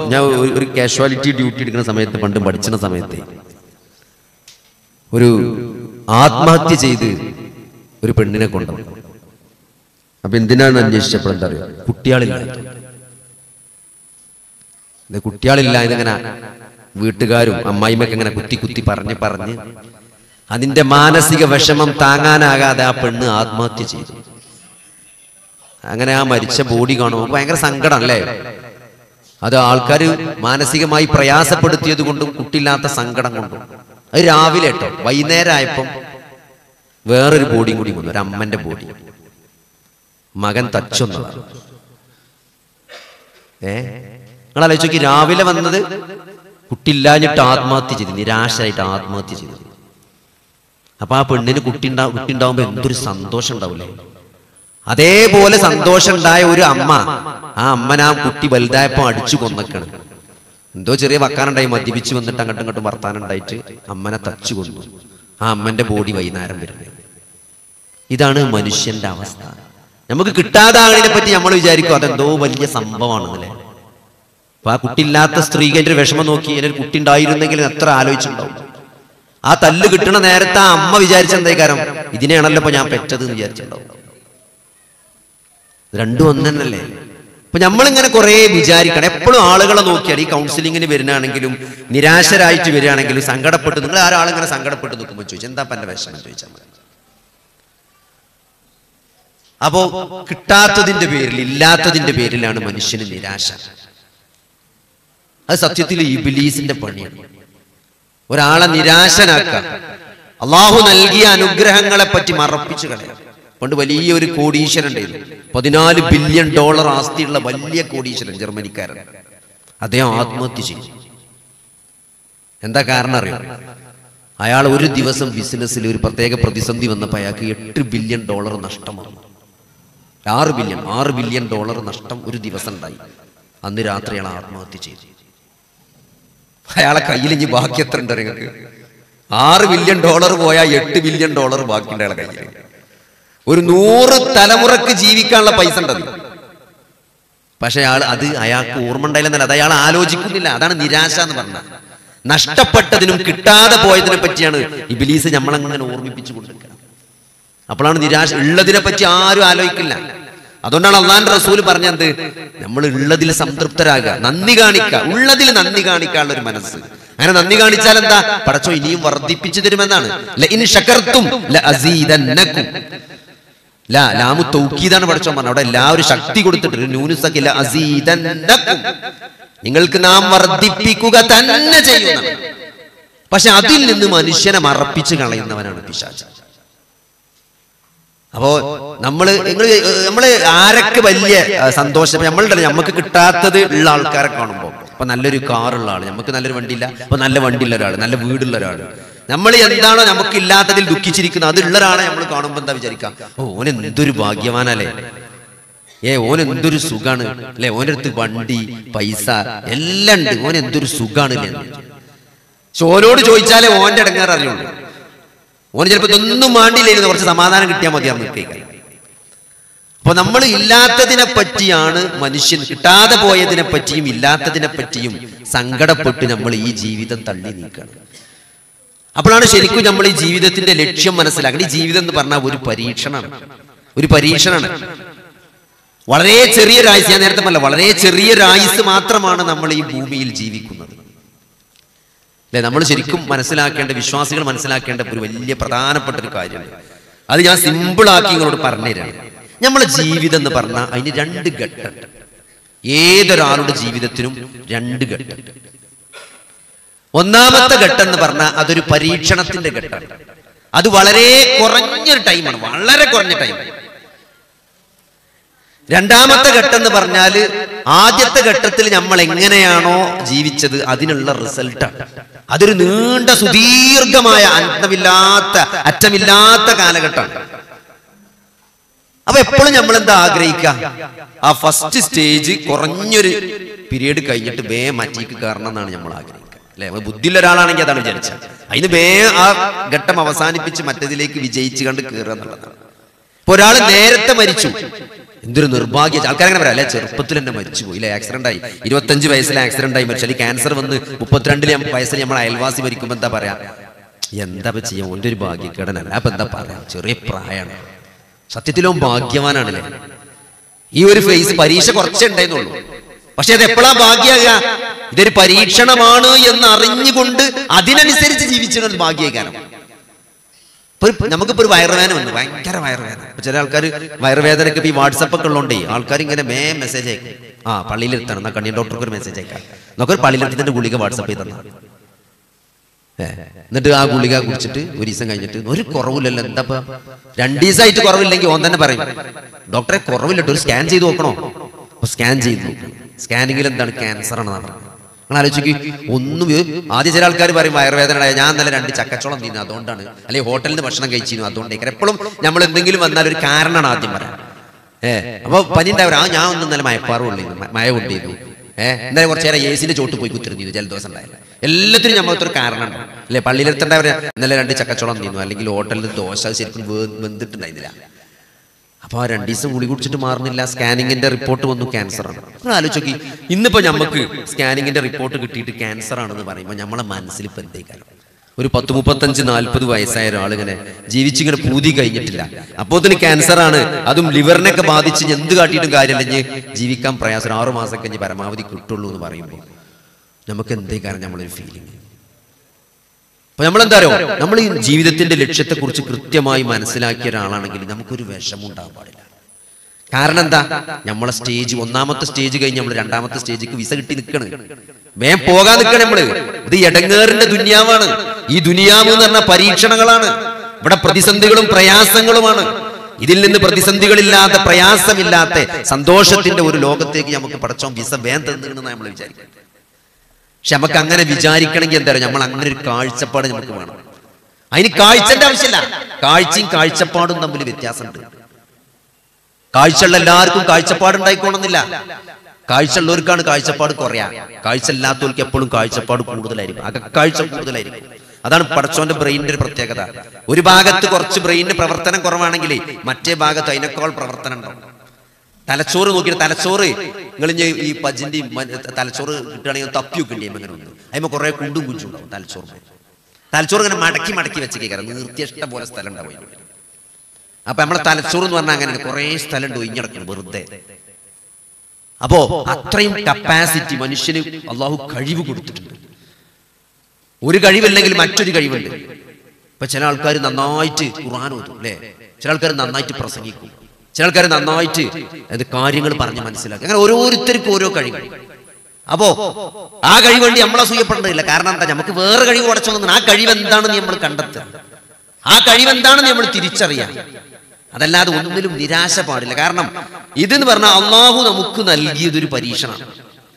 ഞാൻ ഒരു casualty duty എടുക്കുന്ന സമയത്ത്, പണ്ട് പഠിച്ചിരുന്ന സമയത്ത്, ഒരു ആത്മഹത്യ ചെയ്ത് ഒരു പെണ്ണിനെ കൊണ്ടുവന്നു. അപ്പൊ എന്തിനാണ് അന്വേഷിച്ചപ്പോൾ എന്താ അറിയാം, കുട്ടികളില്ല. കുട്ടികളില്ല ഇതെങ്ങനെ വീട്ടുകാരും അമ്മായിമ്മക്ക് ഇങ്ങനെ കുത്തി കുത്തി പറഞ്ഞ് അതിന്റെ മാനസിക വിഷമം താങ്ങാനാകാതെ ആ പെണ്ണ് ആത്മഹത്യ ചെയ്തു. അങ്ങനെ ആ മരിച്ച ബോഡി കാണുമ്പോൾ ഭയങ്കര സങ്കടം അല്ലേ? അത് ആൾക്കാർ മാനസികമായി പ്രയാസപ്പെടുത്തിയത് കൊണ്ടും കുട്ടിയില്ലാത്ത സങ്കടം കൊണ്ടും. അത് രാവിലെ കേട്ടോ, വൈകുന്നേരം ആയപ്പം വേറൊരു ബോഡിയും കൂടി വന്നു, ഒരു അമ്മന്റെ ബോഡി. മകൻ തച്ചൊന്നതാണ്. നിങ്ങൾ ആലോചിച്ച്, രാവിലെ വന്നത് കുട്ടിയില്ലാഞ്ഞിട്ട് ആത്മഹത്യ ചെയ്തു, നിരാശയായിട്ട് ആത്മഹത്യ ചെയ്തു. അപ്പൊ ആ പെണ്ണിന് കുട്ടി ഉണ്ടാവുമ്പോ എന്തൊരു സന്തോഷം ഉണ്ടാവില്ലേ? അതേപോലെ സന്തോഷം ഉണ്ടായ ഒരു അമ്മ, ആ അമ്മനെ ആ കുട്ടി വലുതായപ്പോ അടിച്ചു കൊന്നേക്കാണ്. എന്തോ ചെറിയ വക്കാനുണ്ടായി, മദ്യപിച്ച് വന്നിട്ട് അങ്ങോട്ടും ഇങ്ങോട്ടും വർത്താനം ഉണ്ടായിട്ട് അമ്മനെ തച്ചു കൊന്നു. ആ അമ്മന്റെ ബോഡി വൈകുന്നേരം വരുന്നത്. ഇതാണ് മനുഷ്യന്റെ അവസ്ഥ. നമുക്ക് കിട്ടാതാകതിനെ പറ്റി നമ്മൾ വിചാരിക്കും അതെന്തോ വലിയ സംഭവമാണെന്നല്ലേ. അപ്പൊ ആ കുട്ടിയില്ലാത്ത സ്ത്രീക്ക് അതിന്റെ ഒരു വിഷമം നോക്കി, അതിനൊരു കുട്ടി ഉണ്ടായിരുന്നെങ്കിൽ എത്ര ആലോചിച്ചിട്ടുണ്ടാവും. ആ തല്ല് കിട്ടണ നേരത്തെ ആ അമ്മ വിചാരിച്ചെന്തേക്കാരം, ഇതിനെയാണല്ലോ ഇപ്പൊ ഞാൻ പെറ്റത് എന്ന് വിചാരിച്ചിട്ടുണ്ടാവും. രണ്ടും ഒന്നല്ലേ. അപ്പൊ നമ്മളിങ്ങനെ കുറെ വിചാരിക്കണം. എപ്പോഴും ആളുകളെ നോക്കിയാൽ, ഈ കൗൺസിലിങ്ങിന് വരുന്നതാണെങ്കിലും നിരാശരായിട്ട് വരികയാണെങ്കിലും സങ്കടപ്പെട്ട്, നിങ്ങൾ ആരാളിങ്ങനെ സങ്കടപ്പെട്ട് നിൽക്കുമ്പോൾ ചോദിച്ചു എന്താ എന്റെ വിഷമം ചോദിച്ചാൽ മതി. അപ്പോ കിട്ടാത്തതിന്റെ പേരിൽ, ഇല്ലാത്തതിന്റെ പേരിലാണ് മനുഷ്യന് നിരാശ. അത് സത്യത്തിൽ ഇബ്ലീസിന്റെ പണിയാണ്. ഒരാളെ നിരാശനാക്കുക, അള്ളാഹു നൽകിയ അനുഗ്രഹങ്ങളെ പറ്റി മറപ്പിച്ചു കളയാം. പണ്ട് വലിയൊരു കോടീശ്വരൻ ഉണ്ടായിരുന്നു, $14 ബില്യൺ ആസ്തിയുള്ള വലിയ കോടീശ്വരൻ, ജർമ്മനിക്കാരൻ. അദ്ദേഹം ആത്മഹത്യ ചെയ്തു. എന്താ കാരണം അറിയാം? അയാൾ ഒരു ദിവസം ബിസിനസ്സിൽ ഒരു പ്രത്യേക പ്രതിസന്ധി വന്നപ്പോൾ അയാൾക്ക് $8 ബില്യൺ നഷ്ടം വന്നു. $6 ബില്യൺ നഷ്ടം ഒരു ദിവസം ഉണ്ടായി. അന്ന് രാത്രി അയാൾ ആത്മഹത്യ ചെയ്തു. അയാളെ കയ്യിൽ ഇനി ബാക്കി എത്ര ഉണ്ട് നിങ്ങൾക്ക്? $6 ബില്യൺ പോയാൽ $8 ബില്യൺ ബാക്കിയുണ്ട് അയാളെ കയ്യിൽ. ഒരു 100 തലമുറക്ക് ജീവിക്കാനുള്ള പൈസ ഉണ്ടത്. പക്ഷെ അയാൾക്ക് ഓർമ്മ ഉണ്ടായില്ലെന്നല്ല, അത് അയാൾ ആലോചിക്കുന്നില്ല. അതാണ് നിരാശ എന്ന് പറഞ്ഞത്. നഷ്ടപ്പെട്ടതിനും കിട്ടാതെ പോയതിനെ പറ്റിയാണ് ഇബ്ലീസ് നമ്മളങ്ങനെ ഓർമ്മിപ്പിച്ചു കൊണ്ടിരിക്കുക. അപ്പോഴാണ് നിരാശ. ഉള്ളതിനെ പറ്റി ആരും ആലോചിക്കില്ല. അതുകൊണ്ടാണ് അള്ളാന്റെ റസൂൽ പറഞ്ഞത്, നമ്മൾ ഉള്ളതിൽ സംതൃപ്തരാകുക, നന്ദി കാണിക്കുക. ഉള്ളതിൽ നന്ദി കാണിക്കാനുള്ള ഒരു മനസ്സ്. അങ്ങനെ നന്ദി കാണിച്ചാൽ എന്താ? പടച്ചോ ഇനിയും വർദ്ധിപ്പിച്ചു തരുമെന്നാണ്. ലാമു തൗക്കീദാണ് പടച്ചോൻ പറഞ്ഞത്. അവിടെ എല്ലാവരും ശക്തി കൊടുത്തിട്ട് നിങ്ങൾക്ക് നാം വർദ്ധിപ്പിക്കുക തന്നെ ചെയ്യുന്നതാണ്. പക്ഷെ അതിൽ നിന്ന് മനുഷ്യനെ മറപ്പിച്ച് കളയുന്നവനാണ് പിശാച്. അപ്പോ നമ്മള് ആരൊക്കെ വലിയ സന്തോഷം, നമുക്ക് കിട്ടാത്തത് ഉള്ള ആൾക്കാരെ കാണുമ്പോൾ, ഇപ്പൊ നല്ലൊരു കാറുള്ള ആള്, നമുക്ക് നല്ലൊരു വണ്ടിയില്ല, അപ്പൊ നല്ല വണ്ടിയുള്ള ഒരാൾ, നല്ല വീടുള്ള ഒരാൾ, നമ്മൾ എന്താണോ നമുക്ക് ഇല്ലാത്തതിൽ ദുഃഖിച്ചിരിക്കുന്നത് അതുള്ള ഒരാളെ നമ്മൾ കാണുമ്പോൾ എന്താ വിചാരിക്കാം? ഓൻ എന്തൊരു ഭാഗ്യവാനല്ലേ, ഓൻ എന്തൊരു സുഖാണ് അല്ലെ, ഓൻ്റെ അടുത്ത് വണ്ടി പൈസ എല്ലാം ഉണ്ട്, ഓൻ എന്തൊരു സുഖാണ് അല്ലേ. പക്ഷെ ഓനോട് ചോദിച്ചാലേ ഓന്റെ ഇടങ്ങേറ് അറിയുള്ളൂ. ഓന് ചിലപ്പോ ഇതൊന്നും വേണ്ടിയില്ലായിരുന്നു, കുറച്ച് സമാധാനം കിട്ടിയാൽ മതിയായിരുന്നു കേൾക്കാൻ. അപ്പൊ നമ്മൾ ഇല്ലാത്തതിനെ പറ്റിയാണ് മനുഷ്യൻ, കിട്ടാതെ പോയതിനെ പറ്റിയും ഇല്ലാത്തതിനെ പറ്റിയും സങ്കടപ്പെട്ട് നമ്മൾ ഈ ജീവിതം തള്ളി നീക്കണം. അപ്പോഴാണ് ശരിക്കും നമ്മൾ ഈ ജീവിതത്തിന്റെ ലക്ഷ്യം മനസ്സിലാക്കണം. ഈ ജീവിതം എന്ന് പറഞ്ഞാൽ ഒരു പരീക്ഷണമാണ്. വളരെ ചെറിയൊരായുസ്, ഞാൻ നേരത്തെ പറഞ്ഞ വളരെ ചെറിയൊരായുസ് മാത്രമാണ് നമ്മൾ ഈ ഭൂമിയിൽ ജീവിക്കുന്നത് അല്ലെ. നമ്മൾ ശരിക്കും മനസ്സിലാക്കേണ്ട, വിശ്വാസികൾ മനസ്സിലാക്കേണ്ട ഒരു വലിയ പ്രധാനപ്പെട്ട ഒരു കാര്യമാണ്. അത് ഞാൻ സിമ്പിളാക്കി നിങ്ങളോട് പറഞ്ഞുതരാണ്. നമ്മളെ ജീവിതം എന്ന് പറഞ്ഞാൽ അതിന് 2 ഘട്ടമുണ്ട്. ഏതൊരാളുടെ ജീവിതത്തിനും 2 ഘട്ടമുണ്ട്. ഒന്നാമത്തെ ഘട്ടം എന്ന് പറഞ്ഞാൽ അതൊരു പരീക്ഷണത്തിന്റെ ഘട്ടമാണ്. അത് വളരെ കുറഞ്ഞൊരു ടൈമാണ്, വളരെ കുറഞ്ഞ ടൈം. രണ്ടാമത്തെ ഘട്ടം എന്ന് പറഞ്ഞാൽ ആദ്യത്തെ ഘട്ടത്തിൽ നമ്മൾ എങ്ങനെയാണോ ജീവിച്ചത് അതിനുള്ള റിസൾട്ടാണ്. അതൊരു നീണ്ട സുദീർഘമായ അറ്റമില്ലാത്ത കാലഘട്ടമാണ്. അപ്പൊ എപ്പോഴും നമ്മൾ എന്താ ആഗ്രഹിക്കുക? ആ ഫസ്റ്റ് സ്റ്റേജ് കുറഞ്ഞൊരു പീരീഡ് കഴിഞ്ഞിട്ട് മാറ്റിക്ക് കയറണം എന്നാണ് നമ്മൾ ആഗ്രഹിക്കുക അല്ലെ. ബുദ്ധിയുള്ള ഒരാളാണെങ്കിൽ അതാണ് വിചാരിച്ചത്. അതിന് ആ ഘട്ടം അവസാനിപ്പിച്ച് മറ്റതിലേക്ക് വിജയിച്ചു കണ്ട് കയറുക എന്നുള്ളതാണ്. ഇപ്പൊ ഒരാൾ നേരത്തെ മരിച്ചു, എന്തൊരു നിർഭാഗ്യ. ആൾക്കാരങ്ങനെ പറയാം, അല്ലെ ചെറുപ്പത്തിൽ തന്നെ മരിച്ചുപോയി, ഇല്ലേ, ആക്സിഡന്റ് ആയി, 25 വയസ്സിൽ ആക്സിഡന്റ് ആയി മരിച്ചു, അല്ലെങ്കിൽ ക്യാൻസർ വന്ന് 32 വയസ്സിൽ നമ്മൾ അയൽവാസി മരിക്കുമ്പോൾ എന്താ പറയാ, എന്താ ചെയ്യാം, ഓൻ്റെ ഒരു ഭാഗ്യക്കേടനല്ല. അപ്പൊ എന്താ പറയാ, ചെറിയ പ്രായമാണ്. സത്യത്തിലോ ഭാഗ്യവാനാണല്ലേ. ഈ ഒരു ഫേസ് പരീക്ഷ കുറച്ചേ ഉണ്ടായിരുന്നുള്ളൂ, പക്ഷെ അത് എപ്പോഴാ ഭാഗ്യാകുക, ഇതൊരു പരീക്ഷണമാണ് എന്ന് അറിഞ്ഞുകൊണ്ട് അതിനനുസരിച്ച് ജീവിച്ചിരുന്നത് ഭാഗ്യകാരം. നമുക്കിപ്പോ ഒരു വയറുവേദന വന്നു, ഭയങ്കര വയറുവേദന. ചില ആൾക്കാർ വയറുവേദനക്ക് ഇപ്പൊ ഈ വാട്സപ്പ് ഒക്കെ ഉള്ളതുകൊണ്ടേ ആൾക്കാർ ഇങ്ങനെ മെസ്സേജ് അയക്കും, ആ പള്ളിയിലെത്തണം, എന്നാൽ കണ്ണിയൻ ഡോക്ടർക്ക് ഒരു മെസ്സേജ് അയക്കാം, നമുക്കൊരു പള്ളിയിലെത്തിന്റെ ഗുളിക വാട്സപ്പ് ചെയ്ത് തന്നാ, എന്നിട്ട് ആ ഗുളിക കുടിച്ചിട്ട് ഒരു ദിവസം കഴിഞ്ഞിട്ട് ഒരു കുറവില്ലല്ലോ, എന്താ 2 ദിവസമായിട്ട് കുറവില്ലെങ്കിൽ ഓൻ തന്നെ പറയും, ഡോക്ടറെ കുറവില്ലട്ടോ, ഒരു സ്കാൻ ചെയ്ത് നോക്കണോ. അപ്പൊ സ്കാൻ ചെയ്ത് നോക്കും, സ്കാനിങ്ങിൽ എന്താണ്, ക്യാൻസർ ആണെന്നാണ് പറഞ്ഞത്. നിങ്ങൾ ആലോചിക്ക്, ഒന്നും. ആദ്യം ചില ആൾക്കാർ പറയും വയറുവേദന, ഞാൻ ഇന്നലെ 2 ചക്കച്ചോളം തിന്നു അതുകൊണ്ടാണ്, അല്ലെങ്കിൽ ഹോട്ടലിൽ നിന്ന് ഭക്ഷണം കഴിച്ചിരുന്നു അതുകൊണ്ടേക്കാരം. എപ്പോഴും നമ്മൾ എന്തെങ്കിലും വന്നാൽ ഒരു കാരണമാണ് ആദ്യം പറയാം. അപ്പൊ പനി ഉണ്ടാവും, ഞാൻ ഒന്നും ഇന്നലെ മയപ്പാറ് കൊണ്ടിരുന്നു, മഴ കൊണ്ടിരുന്നു, ഇന്നലെ കുറച്ച് നേരം AC ചോട്ട് പോയി കുത്തിരുന്നു, ജലദോഷം ഉണ്ടായില്ല. എല്ലാത്തിനും നമ്മളൊരു കാരണം ഉണ്ടാവും, അല്ലെ. പള്ളിയിലെത്തേണ്ടവരെ ഇന്നലെ 2 ചക്കച്ചോളം തിന്നു, അല്ലെങ്കിൽ ഹോട്ടലിൽ ദോശ ശരിക്കും വെന്തിട്ടുണ്ടായിരുന്നില്ല. അപ്പൊ ആ 2 ദിവസം ഗുളി കുടിച്ചിട്ട് മാറുന്നില്ല, സ്കാനിങ്ങിന്റെ റിപ്പോർട്ട് വന്നു ക്യാൻസർ ആണ്. നിങ്ങൾ ആലോചിക്കി, ഇന്നിപ്പോ നമുക്ക് സ്കാനിങ്ങിന്റെ റിപ്പോർട്ട് കിട്ടിയിട്ട് ക്യാൻസർ ആണെന്ന് പറയുമ്പോൾ നമ്മളെ മനസ്സിൽ ഇപ്പൊ എന്തേക്കാരം, ഒരു 10, 35, 40 വയസ്സായ ഒരാളിങ്ങനെ ജീവിച്ചിങ്ങനെ പൂതി കഴിഞ്ഞിട്ടില്ല, അപ്പോൾ തന്നെ ക്യാൻസർ ആണ്, അതും ലിവറിനൊക്കെ ബാധിച്ച് എന്ത് കാട്ടിയിട്ടും കാര്യമില്ല, ജീവിക്കാൻ പ്രയാസം, 6 മാസം കഴിഞ്ഞ് പരമാവധി കിട്ടുള്ളൂ എന്ന് പറയുമ്പോൾ നമുക്ക് എന്തേക്കാരം നമ്മളൊരു ഫീലിംഗ്. അപ്പൊ നമ്മളെന്താ അറിയോ, നമ്മൾ ഈ ജീവിതത്തിന്റെ ലക്ഷ്യത്തെക്കുറിച്ച് കൃത്യമായി മനസ്സിലാക്കിയ ഒരാളാണെങ്കിൽ നമുക്കൊരു വിഷമം ഉണ്ടാകാൻ പാടില്ല. കാരണം എന്താ, നമ്മളെ സ്റ്റേജ്, 1ാമത്തെ സ്റ്റേജ് കഴിഞ്ഞ് നമ്മൾ 2ാമത്തെ സ്റ്റേജിക്ക് വിസ കിട്ടി നിൽക്കണം, വേഗം പോകാൻ നിൽക്കണം നമ്മള്. ഇത് എടങ്ങേറിന്റെ ദുനിയാവാണ്. ഈ ദുനിയാവ് എന്ന് പറഞ്ഞ പരീക്ഷണങ്ങളാണ്, ഇവിടെ പ്രതിസന്ധികളും പ്രയാസങ്ങളുമാണ്. ഇതിൽ നിന്ന് പ്രതിസന്ധികളില്ലാത്ത, പ്രയാസമില്ലാത്ത സന്തോഷത്തിന്റെ ഒരു ലോകത്തേക്ക് നമുക്ക് പടച്ചോൻ വിസ വേഗം തന്നിരുന്ന നമ്മൾ വിചാരിക്കണം. പക്ഷെ നമുക്ക് അങ്ങനെ വിചാരിക്കണമെങ്കിൽ എന്താ, നമ്മൾ അങ്ങനെ ഒരു കാഴ്ചപ്പാട് നമുക്ക് വേണം. അതിന് കാഴ്ചന്റെ ആവശ്യമില്ല, കാഴ്ചയും കാഴ്ചപ്പാടും തമ്മിൽ വ്യത്യാസമുണ്ട്. കാഴ്ചയുള്ള എല്ലാവർക്കും കാഴ്ചപ്പാട് ഉണ്ടായിക്കോണമെന്നില്ല, കാഴ്ചയുള്ളവർക്കാണ് കാഴ്ചപ്പാട് കുറയാ, കാഴ്ച ഇല്ലാത്തവർക്ക് എപ്പോഴും കാഴ്ചപ്പാട് കൂടുതലായിരിക്കും, അകക്കാഴ്ച കൂടുതലായിരിക്കും. അതാണ് പടച്ചോന്റെ ബ്രെയിനിന്റെ ഒരു പ്രത്യേകത. ഒരു ഭാഗത്ത് കുറച്ച് ബ്രെയിനിന്റെ പ്രവർത്തനം കുറവാണെങ്കിൽ മറ്റേ ഭാഗത്ത് അതിനേക്കാൾ പ്രവർത്തനം ഉണ്ടാവും. തലച്ചോറ് നോക്കിയിട്ട്, തലച്ചോറ് നിങ്ങൾ ഈ പജിന്റെയും തലച്ചോറ് കിട്ടുകയാണെങ്കിൽ തപ്പി വെക്കേണ്ടി അങ്ങനെ ഒന്ന്, അതിന് കുറെ കുണ്ടും കുഞ്ചും ഉണ്ടാവും തലച്ചോറ് ഇങ്ങനെ മടക്കി മടക്കി വെച്ച് കേൾക്കാം, നിർത്തിയ ഇഷ്ടം പോലെ സ്ഥലം ഉണ്ടാവും. അപ്പൊ നമ്മളെ തലച്ചോറ് എന്ന് പറഞ്ഞാൽ അങ്ങനെ കുറെ സ്ഥലം ഉണ്ട് ഒഴിഞ്ഞടക്കണം വെറുതെ. അപ്പോ അത്രയും കപ്പാസിറ്റി മനുഷ്യന് അള്ളാഹു കഴിവ് കൊടുത്തിട്ടുണ്ട്. ഒരു കഴിവില്ലെങ്കിൽ മറ്റൊരു കഴിവുണ്ട്. ഇപ്പൊ ചില ആൾക്കാർ നന്നായിട്ട് ഖുർആൻ ഓതും, അല്ലെ, ചില ആൾക്കാർ നന്നായിട്ട് പ്രസംഗിക്കും, ചില ആൾക്കാർ നന്നായിട്ട് കാര്യങ്ങൾ പറഞ്ഞ് മനസ്സിലാക്കി, അങ്ങനെ ഓരോരുത്തർക്കും ഓരോ കഴിവ്. അപ്പോ ആ കഴിവ് വേണ്ടി നമ്മളെ അസൂയപ്പെടേണ്ടതില്ല. കാരണം എന്താ, നമുക്ക് വേറെ കഴിവ് ഉടച്ചു, ആ കഴിവ് എന്താണെന്ന് നമ്മൾ കണ്ടെത്തുക, ആ കഴിവ് എന്താണെന്ന് നമ്മൾ തിരിച്ചറിയാം. അതല്ലാതെ ഒന്നിലും നിരാശ പാടില്ല. കാരണം ഇതെന്ന് പറഞ്ഞാൽ അള്ളാഹു നമുക്ക് നൽകിയതൊരു പരീക്ഷണമാണ്.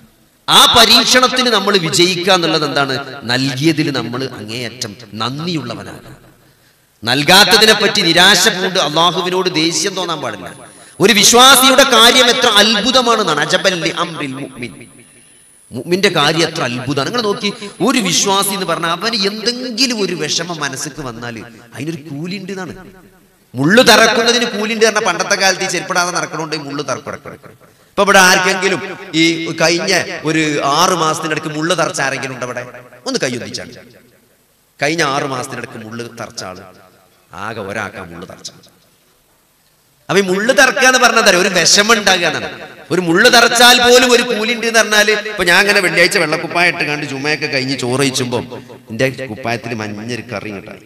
ആ പരീക്ഷണത്തിന് നമ്മൾ വിജയിക്കുക എന്നുള്ളത് എന്താണ്, നൽകിയതിൽ നമ്മൾ അങ്ങേയറ്റം നന്ദിയുള്ളവനാണ്. നൽകാത്തതിനെ പറ്റി നിരാശ പൂണ്ട് അള്ളാഹുവിനോട് ദേഷ്യം തോന്നാൻ പാടില്ല. ഒരു വിശ്വാസിയുടെ കാര്യം എത്ര അത്ഭുതമാണെന്നാണ്, അജബല്ലി അംറിൽ മുഅ്മിൻ, മുഅ്മിന്റെ കാര്യം എത്ര അത്ഭുതമാണ്. നിങ്ങൾ നോക്കി, ഒരു വിശ്വാസി എന്ന് പറഞ്ഞാൽ അവന് എന്തെങ്കിലും ഒരു വിഷമം മനസ്സിക്ക് വന്നാൽ അതിനൊരു കൂലിണ്ട് എന്നാണ്. മുള്ളു തറക്കുന്നതിന് കൂലിണ്ട് പറഞ്ഞാൽ പണ്ടത്തെ കാലത്ത് ഈ ചെരുപ്പിടാതെ നടക്കണോണ്ട് മുള്ളു തറക്കിടക്കണം. ഇപ്പൊ ഇവിടെ ആർക്കെങ്കിലും ഈ കഴിഞ്ഞ ഒരു 6 മാസത്തിനിടയ്ക്ക് മുള്ളു തറച്ച ആരെങ്കിലും ഉണ്ട് ഇവിടെ? ഒന്ന് കൈയൊന്നിച്ചാണ്. കഴിഞ്ഞ 6 മാസത്തിനിടയ്ക്ക് മുള്ളു തറച്ച ആള് ആകെ ഒരാൾക്കാ മുള്ളു തറച്ച. അപ്പൊ ഈ മുള്ളു തറക്കുക എന്ന് പറഞ്ഞാൽ ഒരു വിഷമം ഉണ്ടാകുക എന്നാണ്. ഒരു മുള്ളു തറച്ചാൽ പോലും ഒരു കൂലിണ്ട് എന്ന് പറഞ്ഞാല്, ഇപ്പൊ ഞാൻ അങ്ങനെ വെള്ളിയാഴ്ച വെള്ളക്കുപ്പായ ഇട്ട് കണ്ട് ചുമയൊക്കെ കഴിഞ്ഞ് ചോറ് കഴിച്ചുമ്പോ എന്റെ കുപ്പായത്തിൽ മഞ്ഞൊരു കറി കിട്ടായി.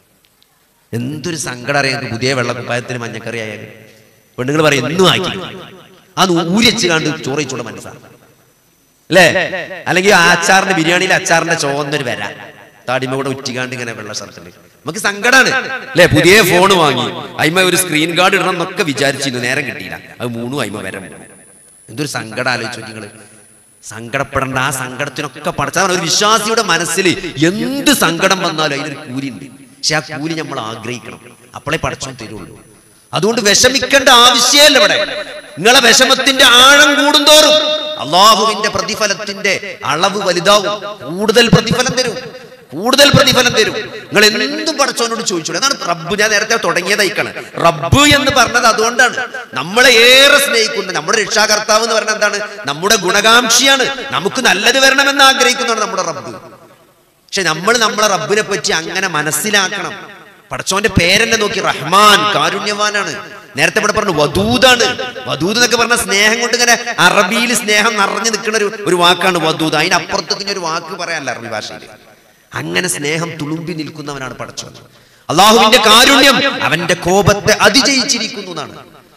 എന്തൊരു സങ്കടം അറിയാം, പുതിയ വെള്ളക്കുപ്പായത്തിന് മഞ്ഞക്കറി ആയാലും. പെണ്ണുങ്ങൾ പറയും എന്നും ആക്കി അത് ഊരിച്ച് കണ്ട് ചോറ് കഴിച്ചോളെ മനസ്സാണ്, അല്ലേ? അല്ലെങ്കിൽ അച്ചാറിന്റെ ബിരിയാണിയിലെ അച്ചാറിന്റെ ചോന്നൊരു വരാൻ താടിമ കൂടെ ഉറ്റിക്കാണ്ട് ഇങ്ങനെ വെള്ള ഷർട്ടില് നമുക്ക് സങ്കടമാണ്, അല്ലെ? പുതിയ ഫോൺ വാങ്ങി അയിമ ഒരു സ്ക്രീൻ ഗാർഡ് ഇടണം എന്നൊക്കെ വിചാരിച്ചിരുന്നു, നേരം കിട്ടിയില്ല. അത് 3 അയിമ വരം. എന്തൊരു സങ്കടം ആലോചിച്ചു നിങ്ങള്. സങ്കടപ്പെടേണ്ട, ആ സങ്കടത്തിനൊക്കെ പഠിച്ചാൽ ഒരു വിശ്വാസിയുടെ മനസ്സിൽ എന്ത് സങ്കടം വന്നാലും അതിനൊരു കൂലിയുണ്ട്. പക്ഷെ ആ കൂലി നമ്മൾ ആഗ്രഹിക്കണം, അപ്പോഴേ പടച്ചോൻ തരുള്ളൂ. അതുകൊണ്ട് വിഷമിക്കേണ്ട ആവശ്യമല്ല ഇവിടെ. നിങ്ങളെ വിഷമത്തിന്റെ ആഴം കൂടുന്തോറും അള്ളാഹുവിന്റെ പ്രതിഫലത്തിന്റെ അളവ് വലുതാവും, കൂടുതൽ പ്രതിഫലം തരും. കൂടുതൽ പ്രതിഫലം തരും. നിങ്ങൾ എന്തും പടച്ചോനോട് ചോദിച്ചോളൂ. അതാണ് റബ്ബ്. ഞാൻ നേരത്തെ തുടങ്ങിയതായിക്കാണ് റബ്ബ് എന്ന് പറഞ്ഞത്. അതുകൊണ്ടാണ് നമ്മളെ ഏറെ സ്നേഹിക്കുന്നത്. നമ്മുടെ രക്ഷാകർത്താവ് എന്ന് പറഞ്ഞാൽ എന്താണ്? നമ്മുടെ ഗുണകാംക്ഷിയാണ്. നമുക്ക് നല്ലത് വരണമെന്ന് ആഗ്രഹിക്കുന്നതാണ് നമ്മുടെ റബ്ബ്. പക്ഷെ നമ്മളെ റബ്ബിനെ പറ്റി അങ്ങനെ മനസ്സിലാക്കണം. പടച്ചോന്റെ പേരെന്നെ നോക്കി, റഹ്മാൻ, കാരുണ്യവാനാണ്. നേരത്തെ ഇവിടെ പറഞ്ഞു വദൂദാണ്. വദൂദ് എന്നൊക്കെ പറഞ്ഞ സ്നേഹം കൊണ്ട് ഇങ്ങനെ അറബിയിൽ സ്നേഹം നിറഞ്ഞു നിൽക്കുന്ന ഒരു വാക്കാണ് വദൂദ്. അതിനപ്പുറത്തേക്ക് ഒരു വാക്ക് പറയാനല്ല അറബി ഭാഷയിൽ. അങ്ങനെ സ്നേഹം തുളുമ്പി നിൽക്കുന്നവനാണ് പടച്ചോൻ. അള്ളാഹുവിന്റെ കാരുണ്യം അവന്റെ കോപത്തെ അതിജയിച്ചിരിക്കുന്നു എന്നാണ്.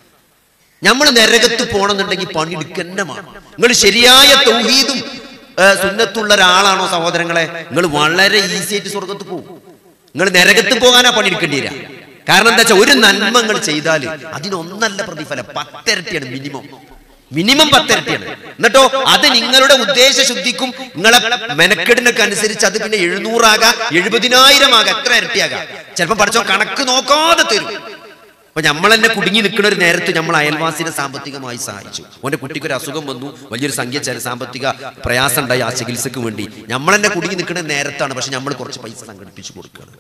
നമ്മൾ നരകത്ത് പോകണമെന്നുണ്ടെങ്കിൽ പണിയെടുക്കന്നമാണ്. നിങ്ങൾ ശരിയായ തൗഹീദും സുന്നത്തുള്ള ഒരാളാണോ സഹോദരങ്ങളെ, നിങ്ങൾ വളരെ ഈസി ആയിട്ട് സ്വർഗത്ത് പോകും. നിങ്ങൾ നരകത്ത് പോകാനാ പണിയെടുക്കേണ്ടി വരിക. കാരണം എന്താ വെച്ചാൽ ഒരു നന്മ നിങ്ങൾ ചെയ്താൽ അതിനൊന്നല്ല പ്രതിഫലം, 10 ഇരട്ടിയാണ്. മിനിമം 10 ഇരട്ടിയാണ്. എന്നിട്ടോ അത് നിങ്ങളുടെ ഉദ്ദേശ ശുദ്ധിക്കും നിങ്ങളെ മെനക്കെടിനൊക്കെ അനുസരിച്ച് അത് പിന്നെ 700 ആകാം, 70,000 ആകാം, എത്ര ഇരട്ടിയാകാം. ചിലപ്പോൾ പഠിച്ചോ കണക്ക് നോക്കാതെ തരും. അപ്പൊ നമ്മൾ തന്നെ കുടുങ്ങി നിൽക്കുന്ന ഒരു നേരത്ത് നമ്മൾ അയൽവാസിനെ സാമ്പത്തികമായി സഹായിച്ചു. ഓന്റെ കുട്ടിക്ക് ഒരു അസുഖം വന്നു, വലിയൊരു സംഖ്യ സാമ്പത്തിക പ്രയാസം ഉണ്ടായി ആ ചികിത്സക്ക് വേണ്ടി. നമ്മൾ തന്നെ കുടുങ്ങി നിൽക്കുന്ന നേരത്താണ്. പക്ഷെ നമ്മൾ കുറച്ച് പൈസ സംഘടിപ്പിച്ചു കൊടുക്കുകയാണ്.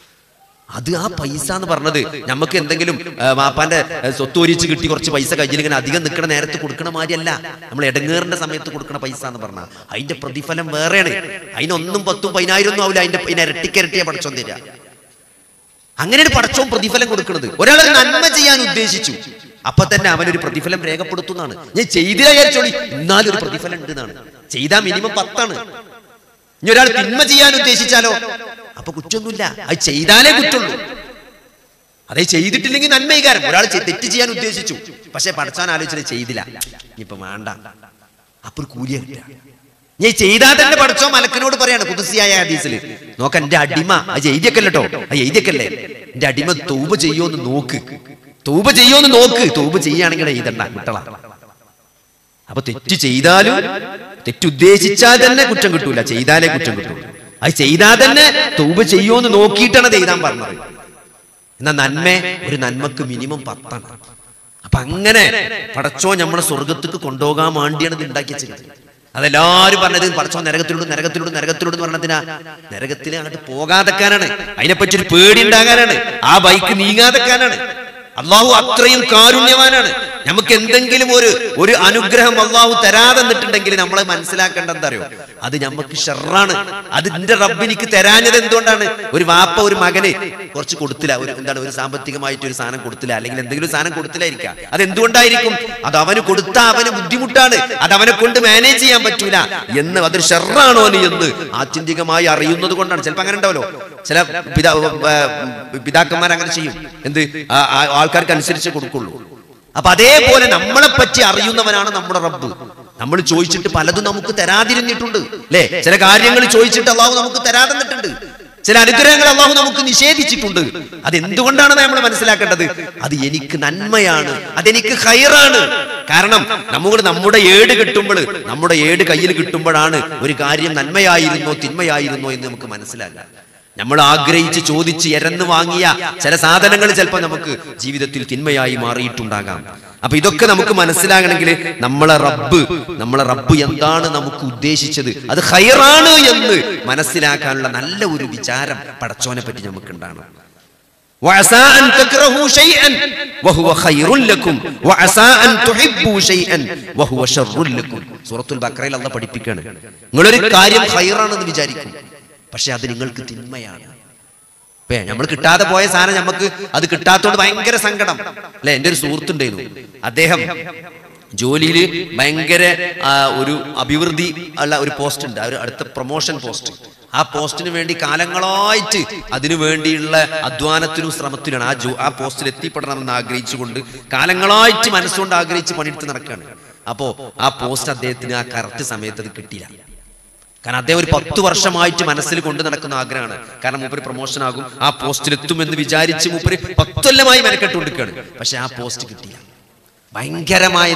അത് ആ പൈസ എന്ന് പറഞ്ഞത് നമുക്ക് എന്തെങ്കിലും വാപ്പാന്റെ സ്വത്തൂരിച്ച് കിട്ടി കുറച്ച് പൈസ കയ്യിൽ ഇങ്ങനെ അധികം നിൽക്കുന്ന നേരത്ത് കൊടുക്കണ മാതിരിയല്ല. നമ്മൾ ഇടങ്ങേറിന്റെ സമയത്ത് കൊടുക്കണ പൈസ എന്ന് പറഞ്ഞാൽ അതിന്റെ പ്രതിഫലം വേറെയാണ്. അതിനൊന്നും 10,000 10,000 ആവില്ല. അതിന്റെ ഇരട്ടിക്കരട്ടിയെ പടച്ചോൻ തരിക. അങ്ങനെയാണ് പടച്ചോൻ പ്രതിഫലം കൊടുക്കുന്നത്. ഒരാൾ നന്മ ചെയ്യാൻ ഉദ്ദേശിച്ചു, അപ്പൊ തന്നെ അവനൊരു പ്രതിഫലം രേഖപ്പെടുത്തുന്നതാണ്. ഞാൻ ചെയ്തില്ല വിചാരിച്ചോളി, എന്നാലും ഒരു പ്രതിഫലം ഉണ്ട് എന്നാണ്. ചെയ്താൽ മിനിമം 10 ആണ്. ഇനി ഒരാൾ തിന്മ ചെയ്യാൻ ഉദ്ദേശിച്ചാലോ അപ്പൊ കുറ്റൊന്നുമില്ല, അത് ചെയ്താലേ കുറ്റുള്ളൂ. അതേ ചെയ്തിട്ടില്ലെങ്കിൽ നന്മകാരം. ഒരാൾ തെറ്റ് ചെയ്യാൻ ഉദ്ദേശിച്ചു, പക്ഷെ പഠിച്ചാൻ ആലോചിച്ചത് ചെയ്തില്ല, ഇനിയിപ്പൊ വേണ്ട, അപ്പൊ ഒരു കൂലിയ കിട്ടുക. ഞാൻ ചെയ്താൽ തന്നെ പഠിച്ചോ മലക്കിനോട് പറയാണ് ഖുദ്സിയായ ഹദീസിൽ, നോക്ക എന്റെ അടിമ അത് എഴുതിയക്കല്ലോ, അത് എഴുതിയക്കല്ലേ, എന്റെ അടിമ തൗബ ചെയ്യോന്ന് നോക്ക്, തൗബ ചെയ്യോന്ന് നോക്ക്. തൗബ ചെയ്യുകയാണെങ്കിൽ എഴുതണ്ട, വിട്ടള. അപ്പൊ തെറ്റ് ചെയ്താലും തെറ്റുദ്ദേശിച്ചാൽ തന്നെ കുറ്റം കിട്ടൂല, ചെയ്താലേ കുറ്റം കിട്ടൂ. അത് ചെയ്താൽ തന്നെ തൗബ ചെയ്യോന്ന് നോക്കിയിട്ടാണ് അത് എഴുതാൻ പറഞ്ഞത്. എന്നാ ഒരു നന്മക്ക് മിനിമം 10 ആണ്. അപ്പൊ അങ്ങനെ പടച്ചോ നമ്മളെ സ്വർഗത്തേക്ക് കൊണ്ടുപോകാൻ വേണ്ടിയാണ് ഇത് ഉണ്ടാക്കി വെച്ചത്. അതെല്ലാരും പറഞ്ഞത് പടച്ചോ നരകത്തിലൂടെ പറഞ്ഞതിനാ നരകത്തിൽ അങ്ങോട്ട് പോകാതെക്കാനാണ്, അതിനെപ്പറ്റി ഒരു പേടി ഉണ്ടാകാനാണ്, ആ ബൈക്ക് നീങ്ങാതെക്കാനാണ്. അള്ളാഹു അത്രയും കാരുണ്യവാനാണ്. നമുക്ക് എന്തെങ്കിലും ഒരു അനുഗ്രഹം അള്ളാഹു തരാതെ നിന്നിട്ടുണ്ടെങ്കിൽ നമ്മളെ മനസ്സിലാക്കേണ്ട എന്താ അറിയോ, അത് നമുക്ക് ഷർറാണ്. അത് എന്റെ റബ്ബിനിക്ക് തരാഞ്ഞത് എന്തുകൊണ്ടാണ്? ഒരു വാപ്പ ഒരു മകന് കുറച്ച് കൊടുത്തില്ല, ഒരു സാമ്പത്തികമായിട്ട് ഒരു സാധനം കൊടുത്തില്ല, അല്ലെങ്കിൽ എന്തെങ്കിലും സാധനം കൊടുത്തില്ലായിരിക്കാം. അത് എന്തുകൊണ്ടായിരിക്കും? അത് അവന് കൊടുത്താ അവന് ബുദ്ധിമുട്ടാണ്, അത് അവനെ കൊണ്ട് മാനേജ് ചെയ്യാൻ പറ്റൂല എന്ന്, അതൊരു ഷർറാണോ എന്ന് ആത്യന്തികമായി അറിയുന്നത് കൊണ്ടാണ്. ചിലപ്പോൾ അങ്ങനെ ഉണ്ടാവല്ലോ, ചില പിതാക്കന്മാർ അങ്ങനെ ചെയ്യും. എന്ത് ആൾക്കാർക്ക് അനുസരിച്ച് കൊടുക്കുള്ളൂ. അപ്പൊ അതേപോലെ നമ്മളെ പറ്റി അറിയുന്നവനാണ് നമ്മുടെ റബ്ബ്. നമ്മൾ ചോദിച്ചിട്ട് പലതും നമുക്ക് തരാതിരുന്നിട്ടുണ്ട് അല്ലെ? ചില കാര്യങ്ങൾ ചോദിച്ചിട്ട് അള്ളാഹു നമുക്ക് തരാതിരുന്നിട്ടുണ്ട്, ചില അനുഗ്രഹങ്ങൾ അള്ളാഹു നമുക്ക് നിഷേധിച്ചിട്ടുണ്ട്. അതെന്തുകൊണ്ടാണ് നമ്മൾ മനസ്സിലാക്കേണ്ടത്? അത് എനിക്ക് നന്മയാണ്, അതെനിക്ക് ഖൈറാണ്. കാരണം നമ്മുടെ ഏട് കിട്ടുമ്പോൾ, നമ്മുടെ ഏട് കയ്യിൽ കിട്ടുമ്പോഴാണ് ഒരു കാര്യം നന്മയായിരുന്നോ തിന്മയായിരുന്നോ എന്ന് നമുക്ക് മനസ്സിലാക്കാം. നമ്മൾ ആഗ്രഹിച്ച് ചോദിച്ച് എരന്ന് വാങ്ങിയ ചില സാധനങ്ങൾ ചിലപ്പോൾ നമുക്ക് ജീവിതത്തിൽ തിന്മയായി മാറിയിട്ടുണ്ടാകാം. അപ്പൊ ഇതൊക്കെ നമുക്ക് മനസ്സിലാകണമെങ്കിൽ നമ്മളെ റബ്ബ് എന്താണ് നമുക്ക് ഉദ്ദേശിച്ചത്, അത് ഖൈറാണ് എന്ന് മനസ്സിലാക്കാനുള്ള നല്ല ഒരു വിചാരം പടച്ചോനെ പറ്റി നമുക്ക് ഉണ്ടാകണം. സൂറത്തുൽ ബഖറയിൽ അല്ലാഹു പഠിപ്പിക്കുകയാണ്, നിങ്ങളൊരു കാര്യം ഖൈറാണെന്ന് വിചാരിക്കും, പക്ഷെ അത് നിങ്ങൾക്ക് തിന്മയാണ്. നമ്മൾ കിട്ടാതെ പോയ സാധനം നമുക്ക് അത് കിട്ടാത്തോണ്ട് ഭയങ്കര സങ്കടം അല്ലെ? എന്റെ ഒരു സുഹൃത്തുണ്ടായിരുന്നു, അദ്ദേഹം ജോലിയിൽ ഭയങ്കര ഒരു അഭിവൃദ്ധി ഉള്ള ഒരു പോസ്റ്റ് ഉണ്ട്, അടുത്ത പ്രൊമോഷൻ പോസ്റ്റ്. ആ പോസ്റ്റിന് വേണ്ടി കാലങ്ങളായിട്ട് അതിനു വേണ്ടിയുള്ള അധ്വാനത്തിനും ശ്രമത്തിലാണ് ആ പോസ്റ്റിൽ എത്തിപ്പെടണമെന്ന് ആഗ്രഹിച്ചുകൊണ്ട് കാലങ്ങളായിട്ട് മനസ്സുകൊണ്ട് ആഗ്രഹിച്ച് പണിയെടുത്ത് നടക്കുകയാണ്. അപ്പോ ആ പോസ്റ്റ് അദ്ദേഹത്തിന് ആ കറക്റ്റ് സമയത്ത് അത് കിട്ടിയില്ല. കാരണം അദ്ദേഹം ഒരു 10 വർഷമായിട്ട് മനസ്സിൽ കൊണ്ടു നടക്കുന്ന ആഗ്രഹമാണ്. കാരണം മൂപ്പര് പ്രൊമോഷൻ ആകും, ആ പോസ്റ്റിലെത്തുമെന്ന് വിചാരിച്ച് മൂപ്പര് 10 കൊല്ലമായി മെനക്കെട്ടുകൊണ്ടിരിക്കുകയാണ്. പക്ഷെ ആ പോസ്റ്റ് കിട്ടിയില്ല. ഭയങ്കര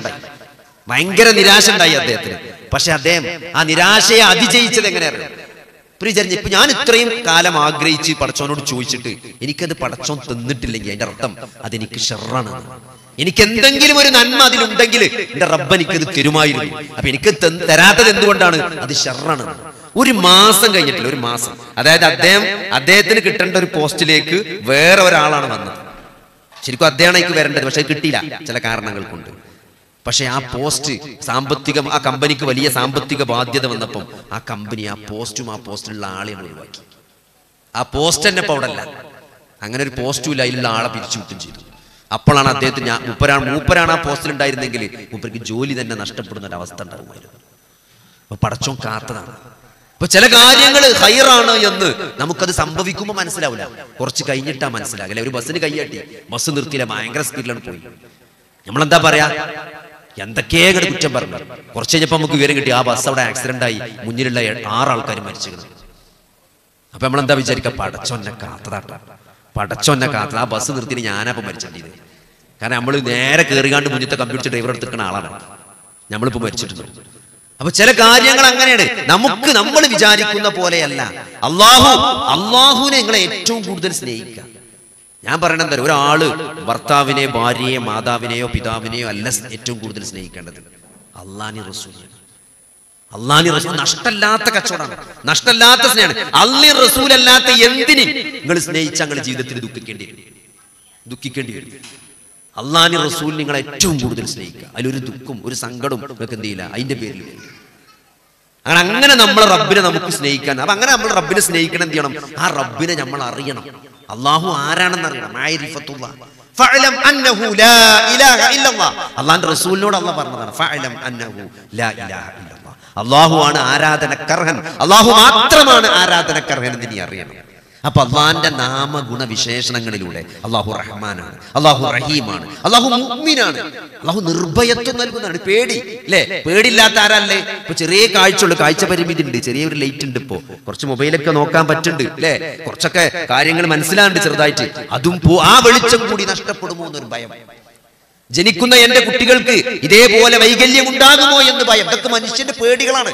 നിരാശ ഉണ്ടായി അദ്ദേഹത്തിന്. പക്ഷെ അദ്ദേഹം ആ നിരാശയെ അതിജയിച്ചത് എങ്ങനെയാണ്? ഇപ്പൊ ഞാൻ ഇത്രയും കാലം ആഗ്രഹിച്ച് പടച്ചോനോട് ചോദിച്ചിട്ട് എനിക്കത് പടച്ചോൻ തന്നിട്ടില്ലെങ്കിൽ അതിന്റെ അർത്ഥം അതെനിക്ക് ഷർറാണ്. എനിക്ക് എന്തെങ്കിലും ഒരു നന്മ അതിലുണ്ടെങ്കിൽ എന്റെ റബ്ബ് എനിക്കത് തരുമായിരുന്നു. അപ്പൊ എനിക്ക് തരാത്തത് എന്തുകൊണ്ടാണ്? അത് ഷർറാണ്. ഒരു മാസം കഴിഞ്ഞിട്ടില്ല, ഒരു മാസം. അതായത് അദ്ദേഹത്തിന് കിട്ടേണ്ട ഒരു പോസ്റ്റിലേക്ക് വേറെ ഒരാളാണ് വന്നത്. ശരിക്കും അദ്ദേഹമാണ് വരേണ്ടത്, പക്ഷെ കിട്ടിയില്ല ചില കാരണങ്ങൾ കൊണ്ട്. പക്ഷെ ആ പോസ്റ്റ് ആ കമ്പനിക്ക് വലിയ സാമ്പത്തിക ബാധ്യത വന്നപ്പം ആ കമ്പനി ആ പോസ്റ്റിലുള്ള ആളെയാണ് ഒഴിവാക്കി. ആ പോസ്റ്റ് തന്നെ ഇപ്പൊ അവിടെ അല്ല. അങ്ങനെ ഒരു പോസ്റ്റും ഇല്ല, അതിലുള്ള ആളെ പിരിച്ചുവിട്ടും ചെയ്തു. അപ്പോഴാണ് അദ്ദേഹത്തിന് മൂപ്പരാണ് ആ പോസ്റ്റിൽ ഉണ്ടായിരുന്നെങ്കിൽ മൂപ്പർക്ക് ജോലി തന്നെ നഷ്ടപ്പെടുന്ന ഒരു അവസ്ഥ ഉണ്ടാകുമായിരുന്നു. അപ്പൊ പടച്ചോൻ കാത്തതാണ്. അപ്പൊ ചില കാര്യങ്ങൾ ഹൈറാണ് എന്ന് നമുക്കത് സംഭവിക്കുമ്പോൾ മനസ്സിലാവില്ല, കുറച്ച് കഴിഞ്ഞിട്ടാ മനസ്സിലാകില്ല. ഒരു ബസ്സിന് കൈയാട്ടി, ബസ് നിർത്തിയില്ല, ഭയങ്കര സ്പീഡിലാണ് പോയി. നമ്മളെന്താ പറയാ, എന്തൊക്കെയോ കുറ്റം പറഞ്ഞു. കുറച്ച് കഴിഞ്ഞപ്പോൾ നമുക്ക് വിവരം കിട്ടി ആ ബസ് അവിടെ ആക്സിഡന്റ് ആയി, മുന്നിലുള്ള 6 ആൾക്കാർ മരിച്ചിരുന്നു. അപ്പൊ നമ്മളെന്താ വിചാരിക്കുക, പടച്ചോന്നെ കാത്തത്, ആ ബസ് നിർത്തിയിട്ട് ഞാനപ്പം മരിച്ചിട്ടുണ്ട്. കാരണം നമ്മൾ നേരെ കയറികാണ്ട് മുന്നത്തെ കമ്പ്യൂട്ടർ ഡ്രൈവർ എടുത്തിരിക്കുന്ന ആളാണ്, നമ്മളിപ്പോ മരിച്ചിട്ടുണ്ട്. അപ്പൊ ചില കാര്യങ്ങൾ അങ്ങനെയാണ്, നമ്മൾ വിചാരിക്കുന്ന പോലെയല്ല. അള്ളാഹുവിനെ നിങ്ങളെ ഏറ്റവും കൂടുതൽ സ്നേഹിക്കുക. ഞാൻ പറയണത് എന്താ, ഒരാള് ഭർത്താവിനെ, ഭാര്യയെ, മാതാവിനെയോ പിതാവിനെയോ അല്ല ഏറ്റവും കൂടുതൽ സ്നേഹിക്കേണ്ടത്, അള്ളാഹുവിനെ റസൂലിനെ. അള്ളാഹുവിനെ റസൂൽ നഷ്ടല്ലാത്ത കച്ചവടമാണ്, നഷ്ടല്ലാത്ത സ്നേഹമാണ്. അള്ളാഹു റസൂൽ അല്ലാത്ത എന്തിന് നിങ്ങൾ സ്നേഹിച്ച നിങ്ങളുടെ ജീവിതത്തിൽ ദുഃഖിക്കേണ്ടി വരും. അള്ളാഹുവിനെ റസൂൽ നിങ്ങളെ ഏറ്റവും കൂടുതൽ സ്നേഹിക്കുക. അതിലൊരു ദുഃഖം, ഒരു സങ്കടവും നിങ്ങൾക്ക് എന്ത് ചെയ്യില്ല അതിന്റെ പേരിൽ. അങ്ങനെ നമ്മളെ റബ്ബിനെ നമുക്ക് സ്നേഹിക്കാൻ. അപ്പൊ അങ്ങനെ നമ്മൾ റബ്ബിനെ സ്നേഹിക്കണം, എന്ത് ചെയ്യണം, ആ റബ്ബിനെ നമ്മൾ അറിയണം. അള്ളാഹു ആരാണെന്ന് അറിയണം. അള്ളാഹുന്റെ റസൂലിനോട് അള്ളാഹ് പറഞ്ഞതാണ്, അള്ളാഹു ആണ് ആരാധനക്കർഹൻ, അള്ളാഹു മാത്രമാണ് ആരാധനക്കർഹൻ എന്ന് നീ അറിയണം. അപ്പൊ അള്ളാന്റെ നാമഗുണവിശേഷണങ്ങളിലൂടെ അള്ളാഹു റഹ്മാനാണ്, അള്ളാഹു റഹീമാണ്, അള്ളാഹു മുഅ്മിനാണ്, അള്ളാഹു നിർഭയത്വം നൽകുന്നതാണ്. പേടി അല്ലെ, പേടിയില്ലാത്ത ആരല്ലേ? ഇപ്പൊ ചെറിയ കാഴ്ചയുള്ളൂ, കാഴ്ച പരിമിതി ഉണ്ട്, ചെറിയൊരു ലൈറ്റ് ഉണ്ട്, ഇപ്പോ കുറച്ച് മൊബൈലൊക്കെ നോക്കാൻ പറ്റുന്നുണ്ട് അല്ലെ, കുറച്ചൊക്കെ കാര്യങ്ങൾ മനസ്സിലാണ്ട് ചെറുതായിട്ട്. അതും ആ വെളിച്ചം കൂടി നഷ്ടപ്പെടുമോ എന്നൊരു ഭയം. ജനിക്കുന്ന എന്റെ കുട്ടികൾക്ക് ഇതേപോലെ വൈകല്യം ഉണ്ടാകുമോ എന്ന് ഭയം. ഇതൊക്കെ മനുഷ്യന്റെ പേടികളാണ്.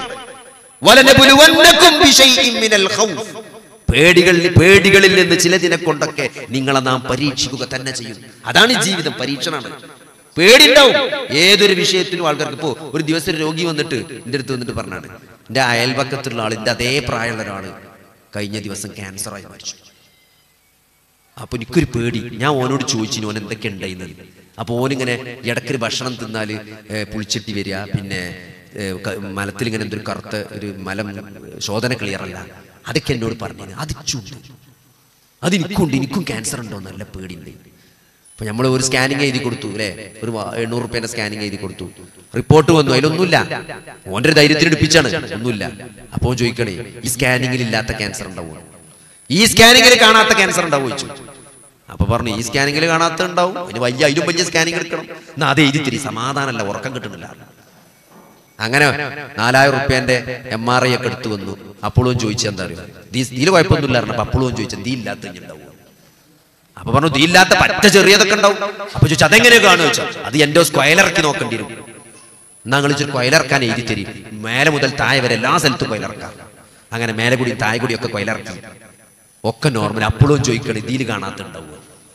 പേടികളിൽ നിന്ന് ചിലതിനെ കൊണ്ടൊക്കെ നിങ്ങളെ നാം പരീക്ഷിക്കുക തന്നെ ചെയ്യും. അതാണ് ജീവിതം, പരീക്ഷണമാണ്. പേടി ഉണ്ടാവും ഏതൊരു വിഷയത്തിനും ആൾക്കാർക്ക്. ഇപ്പോ ഒരു ദിവസം രോഗി വന്നിട്ട് എൻ്റെ അടുത്ത് വന്നിട്ട് പറഞ്ഞാണ്, എൻ്റെ അയൽപക്കത്തുള്ള ആൾ, എൻ്റെ അതേ പ്രായമുള്ള ഒരാള് കഴിഞ്ഞ ദിവസം ക്യാൻസറായി മരിച്ചു. അപ്പൊ എനിക്കൊരു പേടി. ഞാൻ ഓനോട് ചോദിച്ചു ഓൻ എന്തൊക്കെ ഉണ്ടായിരുന്നത്. അപ്പൊ ഓനിങ്ങനെ ഇടയ്ക്കൊരു ഭക്ഷണം തിന്നാല് പുളിച്ചെട്ടി വരിക, പിന്നെ മലത്തിൽ ഇങ്ങനെ എന്തൊരു കറുത്ത ഒരു മലം, ശോധന ക്ലിയർ അല്ല, അതൊക്കെ എന്നോട് പറഞ്ഞു. അതെനിക്കുണ്ട്, എനിക്കും ക്യാൻസർ ഉണ്ടോ നല്ല പേടിയുണ്ട്. അപ്പൊ നമ്മൾ ഒരു സ്കാനിങ് എഴുതി കൊടുത്തു അല്ലെ, ഒരു 800 രൂപേന്റെ സ്കാനിങ് എഴുതി കൊടുത്തു. റിപ്പോർട്ട് വന്നു, അതിലൊന്നുമില്ല. ഓൻ്റെ ഒരു ധൈര്യത്തിന് എടുപ്പിച്ചാണ്, ഒന്നുമില്ല. അപ്പൊ ചോദിക്കണേ, ഈ സ്കാനിങ്ങിൽ ഇല്ലാത്ത ക്യാൻസർ ഉണ്ടാവും, ഈ സ്കാനിങ്ങിൽ കാണാത്ത ക്യാൻസർ ഉണ്ടാവും ചോദിച്ചു. അപ്പൊ പറഞ്ഞു, ഈ സ്കാനിങ്ങിൽ കാണാത്ത ഉണ്ടാവും, അതിലും വലിയ സ്കാനിങ് എടുക്കണം. എന്നാ അത് എഴുതി തരി, സമാധാനമല്ല, ഉറക്കം കിട്ടുന്നില്ല. അങ്ങനെ 4000 രൂപേന്റെ MRI ഒക്കെ എടുത്തു വന്നു. അപ്പോഴും ചോദിച്ചാൽ എന്താ അറിയോ, ഇതിൽ കുഴപ്പമൊന്നുമില്ലായിരുന്നു. അപ്പൊ അപ്പോഴും ചോദിച്ചാൽ ദീ ഇല്ലാത്ത ഉണ്ടാവും. അപ്പൊ പറഞ്ഞു, ദീ ഇല്ലാത്ത പറ്റ ചെറിയതൊക്കെ ഉണ്ടാവും. അപ്പൊ ചോദിച്ചാൽ അതെങ്ങനെ കാണുക ചോദിച്ചാൽ, അത് എന്റെ സ്ക്വയലിറക്കി നോക്കേണ്ടി വരും. എന്നാ നിങ്ങൾ സ്ക്വയലിറക്കാൻ എഴുതി തരി, മേലെ മുതൽ താഴെ വരെ എല്ലാ സ്ഥലത്തും കൊയിലിറക്കാം. അങ്ങനെ മേലെ കൂടി താഴെ കൂടി ഒക്കെ കൊയിലിറക്കി, ഒക്കെ നോർമൽ. അപ്പോഴും ചോദിക്കണം ഇതിൽ കാണാത്തുണ്ടാവുക.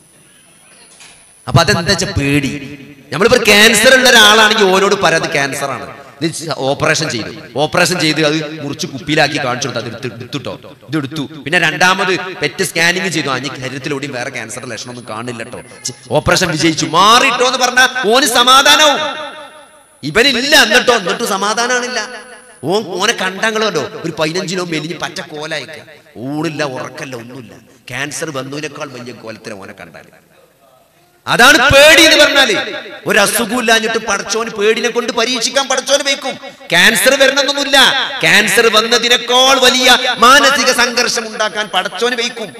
അപ്പൊ അതെന്താ വെച്ചാൽ പേടി. നമ്മളിപ്പോ ക്യാൻസർ ഉള്ള ഒരാളാണെങ്കിൽ ഓരോട് പറയാം അത് ക്യാൻസർ ആണ്, ഓപ്പറേഷൻ ചെയ്ത് അത് മുറിച്ച് കുപ്പിയിലാക്കി കാണിച്ചു കൊടുത്തു, അത് എടുത്തുട്ടോ, ഇത് എടുത്തു. പിന്നെ രണ്ടാമത് പെറ്റ് സ്കാനിങ് ചെയ്തു, അഞ്ഞ് ശരീരത്തിലൂടെയും വേറെ ക്യാൻസർ ലക്ഷണമൊന്നും കാണില്ലട്ടോ, ഓപ്പറേഷൻ വിജയിച്ചു, മാറിട്ടോ എന്ന് പറഞ്ഞാൽ ഓന് സമാധാനവും. ഇവനില്ല എന്നിട്ടും സമാധാനാണില്ല. ഓനെ കണ്ടങ്ങളോ ഒരു 15 കിലോ മെലിഞ്ഞ് പറ്റ കോലായിക്ക, ഊണില്ല, ഉറക്കല്ല, ഒന്നുമില്ല. ക്യാൻസർ വന്നതിനേക്കാൾ വലിയ കോലത്തിന് ഓനെ കണ്ടാല്. അതാണ് പേടി എന്ന് പറഞ്ഞാല്. ഒരു അസുഖമില്ലാഞ്ഞിട്ട് പടച്ചോന് പേടിനെ കൊണ്ട് പരീക്ഷിക്കാൻ പടച്ചോന് വയ്ക്കും. ക്യാൻസർ വരണമെന്നൊന്നുമില്ല, ക്യാൻസർ വന്നതിനേക്കാൾ വലിയ മാനസിക സംഘർഷം ഉണ്ടാക്കാൻ പടച്ചോന് വയ്ക്കും.